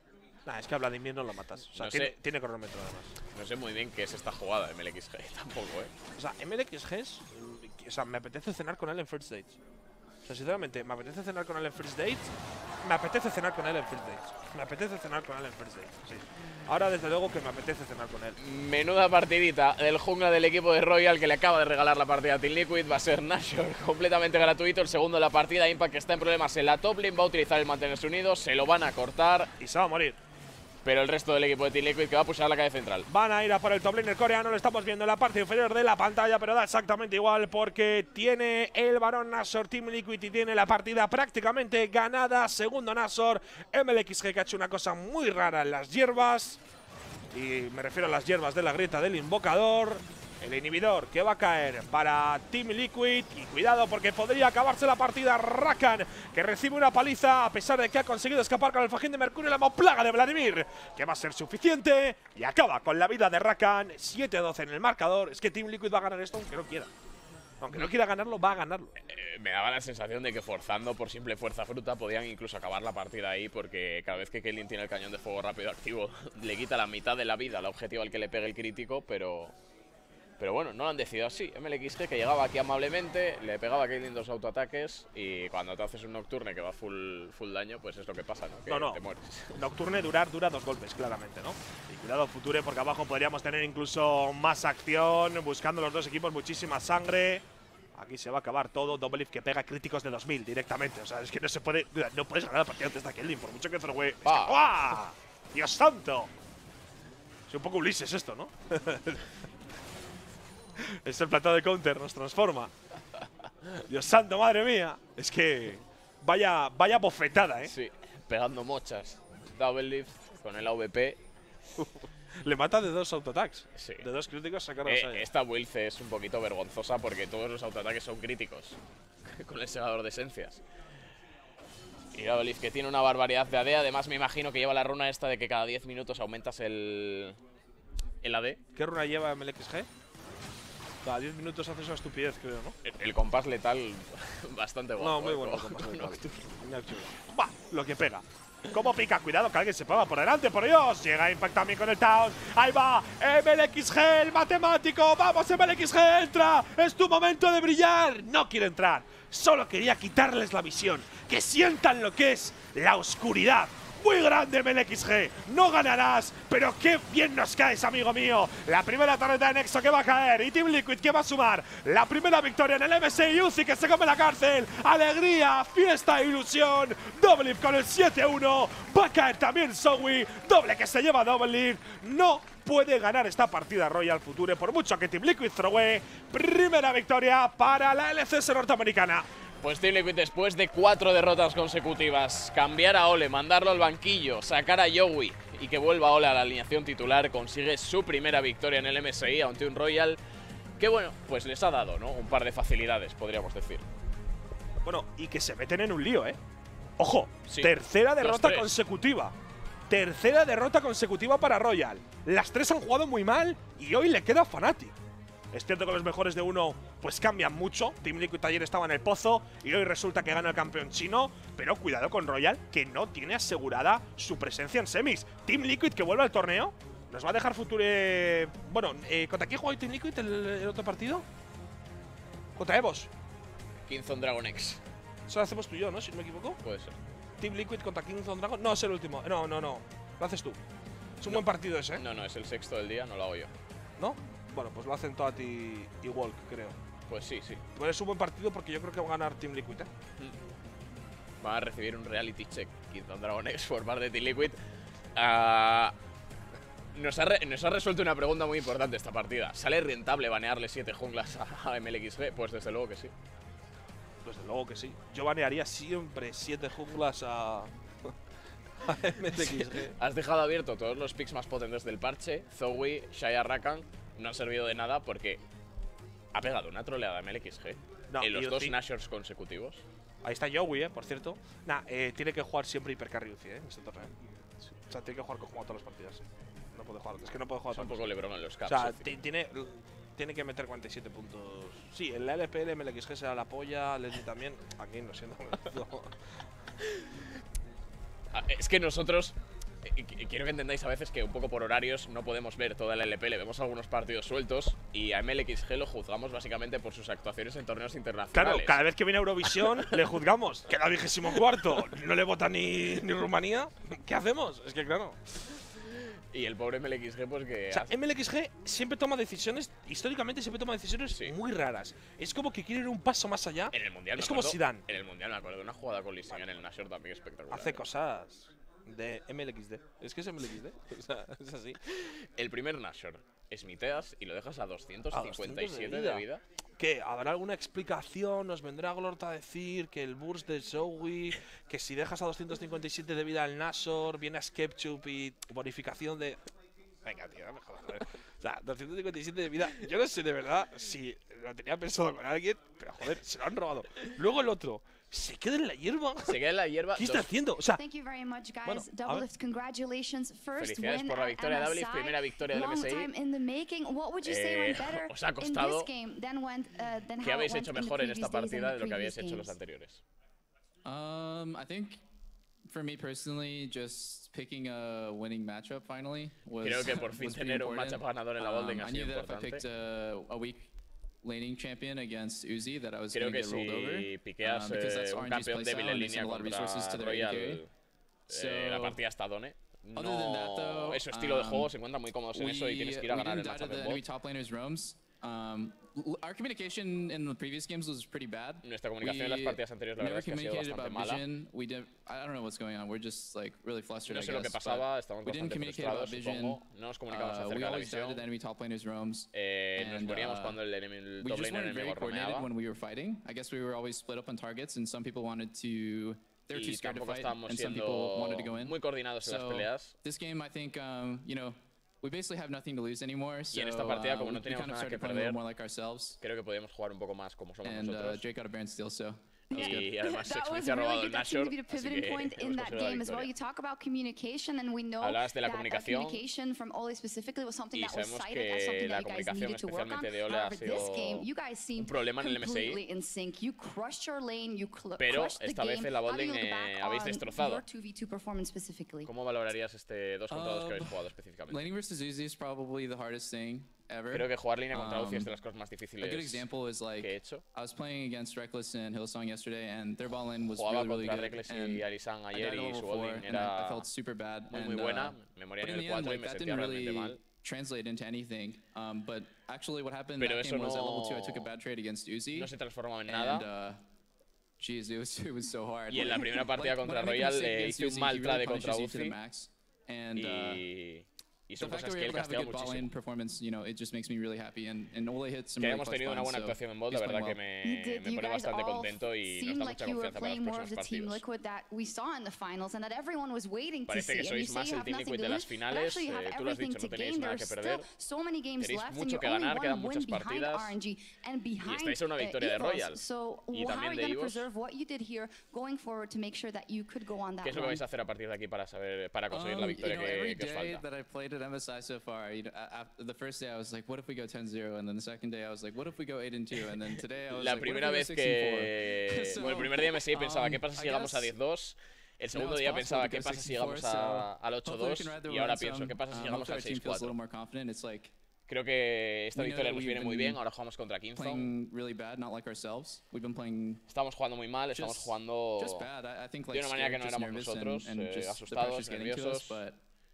Nah, es que a Vladimir no lo matas. O sea, No tiene cronómetro además. No sé muy bien qué es esta jugada de MLXG tampoco, O sea, MLXG o sea, me apetece cenar con él en First Dates. O sea, sinceramente, me apetece cenar con él en First Dates. Me apetece cenar con él en First Dates. Me apetece cenar con él en First Dates. Sí. Ahora, desde luego, que me apetece cenar con él. Menuda partidita del jungla del equipo de Royal que le acaba de regalar la partida a Team Liquid. Va a ser Nashor completamente gratuito. El segundo de la partida. Impact, que está en problemas en la top lane, va a utilizar el mantenerse unidos. Se lo van a cortar. Y se va a morir. Pero el resto del equipo de Team Liquid que va a pushar la calle central. Van a ir a por el top lane coreano, lo estamos viendo en la parte inferior de la pantalla, pero da exactamente igual porque tiene el varón Nashor Team Liquid y tiene la partida prácticamente ganada. Segundo Nashor, MLXG, que ha hecho una cosa muy rara en las hierbas. Y me refiero a las hierbas de la grieta del invocador. El inhibidor que va a caer para Team Liquid. Y cuidado porque podría acabarse la partida. Rakan, que recibe una paliza a pesar de que ha conseguido escapar con el fajín de Mercurio y la plaga de Vladimir, que va a ser suficiente. Y acaba con la vida de Rakan. 7-12 en el marcador. Es que Team Liquid va a ganar esto aunque no quiera. Aunque no quiera ganarlo, va a ganarlo. Me daba la sensación de que forzando por simple fuerza bruta podían incluso acabar la partida ahí, porque cada vez que Caitlyn tiene el cañón de fuego rápido activo le quita la mitad de la vida al objetivo al que le pegue el crítico, pero bueno, no lo han decidido así. MLXG, que llegaba aquí amablemente, le pegaba a Caitlyn 2 autoataques y cuando te haces un Nocturne que va full daño, pues es lo que pasa, ¿no? Que te mueres. Nocturne dura 2 golpes, claramente, ¿no? Y cuidado Future, porque abajo podríamos tener incluso más acción, buscando los dos equipos muchísima sangre. Aquí se va a acabar todo. Doublelift que pega críticos de 2000 directamente. O sea, es que no se puede. No puedes ganar la partida antes de Caitlyn, por mucho que Throwaway. ¡Ah! ¡Dios santo! Es un poco Ulises esto, ¿no? Es el platado de counter, nos transforma. Dios santo, madre mía. Es que. Vaya bofetada, ¿eh? Sí, pegando mochas. Doublelift con el AVP. Le mata de 2 autoataques. Sí. De 2 críticos sacados ahí. Esta build es un poquito vergonzosa porque todos los autoataques son críticos. Con el segador de esencias. Y Doublelift, que tiene una barbaridad de AD. Además, me imagino que lleva la runa esta de que cada 10 minutos aumentas el AD. ¿Qué runa lleva MLXG? Cada 10 minutos haces una estupidez, creo, ¿no? El compás letal bastante bueno. No, muy bueno el compás letal. ¡Bah! Lo que pega. ¿Cómo pica? Cuidado, que alguien se pega por delante, por Dios. Llega Impact también con el Town. Ahí va MLXG, el matemático. ¡Vamos, MLXG! ¡Entra! ¡Es tu momento de brillar! No quiere entrar. Solo quería quitarles la visión. Que sientan lo que es la oscuridad. Muy grande MLXG, no ganarás, pero qué bien nos caes, amigo mío. La primera torreta de Nexo que va a caer y Team Liquid que va a sumar la primera victoria en el MSI. Uzi que se come la cárcel, alegría, fiesta, ilusión. Doublelift con el 7-1, va a caer también Zoe, doble que se lleva Doublelift. No puede ganar esta partida Royal Future por mucho que Team Liquid throwe. Primera victoria para la LCS norteamericana. Pues Team Liquid, después de 4 derrotas consecutivas, cambiar a Ole, mandarlo al banquillo, sacar a Yowie y que vuelva Ole a la alineación titular, consigue su primera victoria en el MSI ante un Royal que, bueno, pues les ha dado, ¿no? Un par de facilidades, podríamos decir. Bueno, y que se meten en un lío, ¿eh? ¡Ojo! Sí. Tercera derrota consecutiva. Tercera derrota consecutiva para Royal. Las 3 han jugado muy mal y hoy le queda Fnatic. Es cierto que los mejores de uno pues cambian mucho. Team Liquid ayer estaba en el pozo y hoy resulta que gana el campeón chino. Pero cuidado con Royal, que no tiene asegurada su presencia en semis. Team Liquid que vuelve al torneo. Nos va a dejar Future… Bueno, ¿contra quién juega Team Liquid el otro partido? Contra Evos. Kingzone Dragon X. Eso lo hacemos tú y yo, ¿no? Si no me equivoco. Puede ser. Team Liquid contra Kingzone Dragon. No, es el último. No. Lo haces tú. Es un buen partido ese, ¿eh? No, es el sexto del día, no lo hago yo. ¿No? Bueno, pues lo hacen Toad y Walk, creo. Pues sí. Bueno, es un buen partido porque yo creo que va a ganar Team Liquid, ¿eh? Van a recibir un reality check Kingzone Dragon X por parte de Team Liquid. Nos ha resuelto una pregunta muy importante esta partida. ¿Sale rentable banearle 7 junglas a MLXG? Pues desde luego que sí. Desde luego que sí. Yo banearía siempre 7 junglas a MLXG. Has dejado abierto todos los picks más potentes del parche. Zoe, Xayah, Rakan no han servido de nada porque ha pegado una troleada a MLXG en los 2 Nashors consecutivos. Ahí está Yowie, por cierto. Tiene que jugar siempre hipercarry Uzi, en este torneo. Sí. O sea, tiene que jugar como todas las partidas. No puede jugar. Es que no puede jugar. Es un poco LeBron en los caps. O sea, tiene que meter 47 puntos. Sí, en la LPL MLXG será la polla, Leslie también. Aquí no siento. Es que nosotros quiero que entendáis a veces que un poco por horarios no podemos ver toda la LPL, vemos algunos partidos sueltos y a MLXG lo juzgamos básicamente por sus actuaciones en torneos internacionales. Claro, cada vez que viene Eurovisión le juzgamos. Queda 24º, no le vota ni Rumanía. ¿Qué hacemos? Es que claro. Y el pobre MLXG, pues que… O sea, MLXG siempre toma decisiones, históricamente siempre toma decisiones muy raras. Es como que quiere ir un paso más allá. En el Mundial es como Zidane. En el Mundial me acuerdo de una jugada con Lising en el Nashor también espectacular. Hace cosas de MLXD. Es que es MLXD. O sea, es así. El primer Nashor, smiteas y lo dejas a 257 de vida. ¿Qué? ¿Habrá alguna explicación? ¿Nos vendrá Glort a decir que el burst de Zoe, que si dejas a 257 de vida al Nashor, viene a Skepchup y bonificación de… Venga, tío, me jodas. O sea, 257 de vida. Yo no sé de verdad si lo tenía pensado con alguien, pero joder, se lo han robado. Luego el otro, se queda en la hierba. Se queda en la hierba. ¿Qué está haciendo? O sea, Bueno, felicidades por la victoria de Doublelift, primera victoria del MSI. Os ha costado. ¿Qué habéis hecho mejor en esta partida de lo que habéis hecho en los anteriores? I think for me personally, just picking a winning matchup finally was. Creo que por fin tener un matchup ganador en la Golden ha sido importante. I knew that if I picked a weak laning champion against Uzi, that I was Creo going que to get rolled over. si piqueas un campeón débil en línea contra Royal, la partida está Done. No, es su estilo de juego, se encuentra muy cómodos en eso y tienes que ir a ganar el matchup en bot. Our communication in the previous games was pretty bad. Nuestra comunicación en las partidas anteriores la verdad es que ha sido bastante mala. I don't know what's going on. We're just like really flustered. No sé lo que pasaba, estamos bastante frustrados, supongo. No nos comunicamos acerca de la visión. Nos poníamos cuando el doble enemigo romeaba. When we were fighting. I guess we were always split up on targets and some people wanted to… They were too Y scared to tampoco fight estábamos and some people wanted to go siendo in. muy coordinados en las peleas. This game, I think, you know, we basically have nothing to lose anymore. Y en esta partida, como no we teníamos kind of nada que started playing a little perder, more like ourselves. creo que podíamos jugar un poco más como somos And nosotros. Drake got a Baron steal, so Y además That was Express ha robado really el good. That Nashor, seemed to be the así pivoting que point in hemos that conseguido la game as well. victoria. You talk about communication, and we know Hablabas de la that comunicación. communication from Ole specifically was something Y that was sabemos cited as que something la that you guys comunicación, needed to work on. especialmente de Ole, ha However, this sido game, you guys seemed un problema en el MSI. completely in sync. You crushed your lane, you Pero crushed the esta vez game. en la How do you bot look lane, back habéis on destrozado. your 2v2 performance specifically? ¿Cómo valorarías este 2 contra 2 que habéis jugado específicamente? laning versus Uzi is probably the hardest thing ever. Creo que jugar línea contra Uzi es de las cosas más difíciles A good example is like que he hecho. I was playing against Reckless and Hillsong yesterday, and their ball lane was Jugaba really contra good. Reckless And y Alisang I ayer died y level su 4, bowling and I era felt super bad. muy and, buena. Me moría but en in el the end, 4 y like me that sentía didn't realmente really mal. translate into anything. But actually, what happened Pero that eso game was at level 2, I no- took a bad trade against Uzi. No se transformaba en And nada. geez, it was so hard. Y en la primera partida Like, contra when I make a Royal mistake against hice un Uzi, mal he trade really contra punishes you to the Uzi max. And y the son fact that cosas we que were él able to have a castiga good ball lane muchísimo. performance, you know, it just makes me really happy. And Ole hit some Que really hayamos clutch tenido una buttons, buena so actuación en bot, la he's verdad playing que well. You did. me You pone guys bastante all contento y nos seemed da like mucha you were confianza para playing los more of próximos the Team partidos. Liquid that we saw in the finals and that everyone was waiting to Parece see. que And you sois say más you el have Team nothing Liquid to de las lose, but finales, actually you have tú lo has everything dicho, to no tenéis gain. nada There's que still perder. so many games Tenéis left, and mucho you're que only ganar, quedan one win muchas behind partidas. RNG and behind estáis a una victoria de Royal. EVOS. So Y how también are you de going to EVOS. preserve what you did here going forward to make sure that you could go on that ¿Qué es lo que run? vais a hacer a partir de aquí para conseguir la victoria every que os day falta? that I played at MSI so far, you know, after the first day I was like, what if we go 10-0? And then the second day I was like, what if we go 8-2? And then today I was La like, what if primera we go vez 16-4? que… So, Bueno, el primer día me seguí pensaba, ¿qué pasa si I llegamos a guess 10-2? El segundo now it's día possible pensaba, to ¿qué go pasa si llegamos 64, al so hopefully we can ride 8-2? the Y ahora momentum. pienso, ¿qué pasa si llegamos al Hopefully our team feels a little 6-4? more confident. It's like Creo que esta we know victoria that nos we've viene muy been bien. Ahora jugamos contra Kingzone. playing really bad, not like ourselves. We've been playing Estamos jugando muy mal, estamos just, jugando just bad. I think de like una manera que scared, no just éramos nervous, nosotros, and just the asustados, pressure's getting to us. nerviosos. But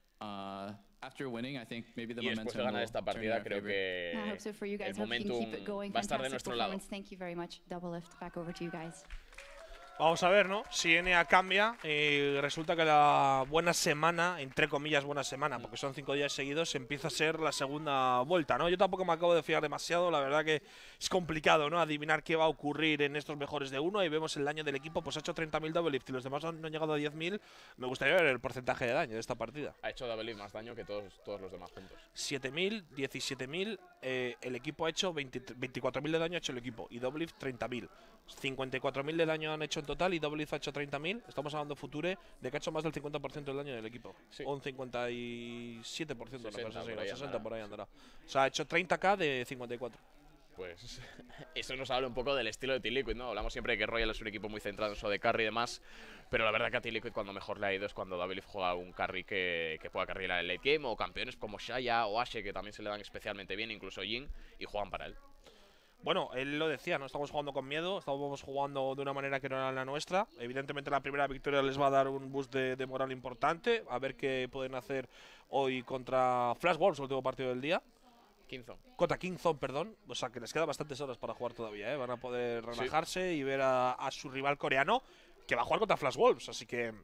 after winning, I think maybe the Y después momentum de ganar will esta turn in partida, our creo favor. I que hope so for you el guys. Hope you can momentum keep it going. va a estar de Fantastic nuestro lado. performance. Thank you very much. Double lift. Back over to you guys. Vamos a ver, ¿no? Si NA cambia, resulta que la buena semana, entre comillas buena semana, porque son 5 días seguidos, empieza a ser la segunda vuelta, ¿no? Yo tampoco me acabo de fiar demasiado, la verdad que es complicado, ¿no? Adivinar qué va a ocurrir en estos mejores de uno. Ahí vemos el daño del equipo, pues ha hecho 30.000 double lift y los demás no han llegado a 10.000. Me gustaría ver el porcentaje de daño de esta partida. Ha hecho Double Lift más daño que todos los demás juntos. 7.000, 17.000, el equipo ha hecho 24.000 de daño, ha hecho el equipo, y double lift 30.000. 54.000 de daño han hecho en total y double lift ha hecho 30.000. Estamos hablando Future de que ha hecho más del 50% del daño del equipo. Sí. O un 57%, 60 una cosa así, por ahí 60 andará. por ahí andará. O sea, ha hecho 30k de 54. pues eso nos habla un poco del estilo de Team Liquid, ¿no? Hablamos siempre de que Royal es un equipo muy centrado en su de carry y demás, pero la verdad que a Team Liquid cuando mejor le ha ido es cuando Double juega un carry que pueda carryar el late game, o campeones como Xayah o Ashe, que también se le dan especialmente bien, incluso Jhin, y juegan para él. Bueno, él lo decía, no estamos jugando con miedo, estamos jugando de una manera que no era la nuestra. Evidentemente la primera victoria les va a dar un boost de moral importante, a ver qué pueden hacer hoy contra Flash Wolves, el último partido del día. Contra Kingzone, perdón. O sea, que les quedan bastantes horas para jugar todavía, ¿eh? Van a poder relajarse y ver a su rival coreano, que va a jugar contra Flash Wolves. Así que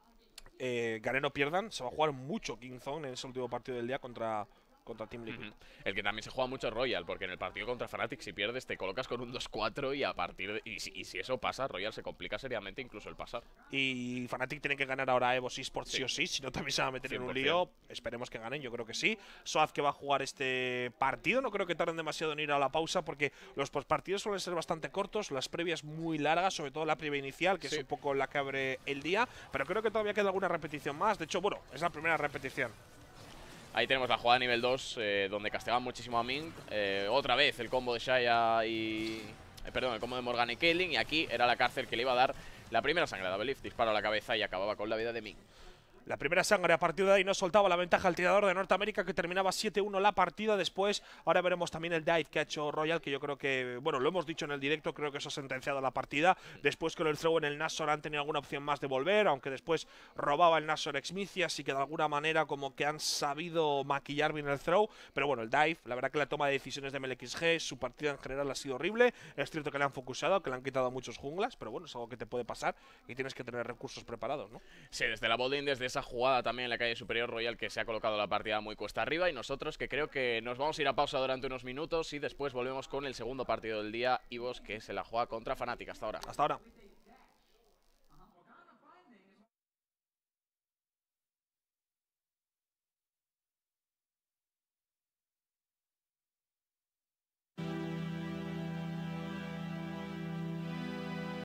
ganen o pierdan, se va a jugar mucho Kingzone en ese último partido del día contra Team Liquid. El que también se juega mucho Royal, porque en el partido contra Fnatic si pierdes te colocas con un 2-4 y a partir de, y si eso pasa, Royal se complica seriamente incluso el pasar. Y Fnatic tiene que ganar ahora a Evo Esports sí o sí, si no también se va a meter 100%. En un lío. Esperemos que ganen, yo creo que sí. Soaz que va a jugar este partido, no creo que tarden demasiado en ir a la pausa porque los postpartidos suelen ser bastante cortos, las previas muy largas, sobre todo la previa inicial, que es un poco la que abre el día, pero creo que todavía queda alguna repetición más. De hecho, bueno, es la primera repetición. Ahí tenemos la jugada nivel 2, donde castigan muchísimo a Ming. Otra vez el combo de Xayah y... perdón, el combo de Morgana y Caitlyn. Y aquí era la cárcel que le iba a dar la primera sangre a Double Lift. Disparo a la cabeza y acababa con la vida de Ming. La primera sangre, a partir de ahí no soltaba la ventaja al tirador de Norteamérica, que terminaba 7-1 la partida. Después, ahora veremos también el dive que ha hecho Royal, que yo creo que, bueno, lo hemos dicho en el directo, creo que eso ha sentenciado la partida. Después con el throw en el Nashor han tenido alguna opción más de volver, aunque después robaba el Nashor Exmici, así que de alguna manera como que han sabido maquillar bien el throw. Pero bueno, el dive, la verdad que la toma de decisiones de MLXG, su partida en general ha sido horrible. Es cierto que le han focusado, que le han quitado muchos junglas, pero bueno, es algo que te puede pasar y tienes que tener recursos preparados, ¿no? Sí, desde la botlane, desde esa jugada también en la calle superior, Royal que se ha colocado la partida muy cuesta arriba, y nosotros que creo que nos vamos a ir a pausa durante unos minutos y después volvemos con el segundo partido del día, EVOS, que se la juega contra Fnatic. Hasta ahora. Hasta ahora.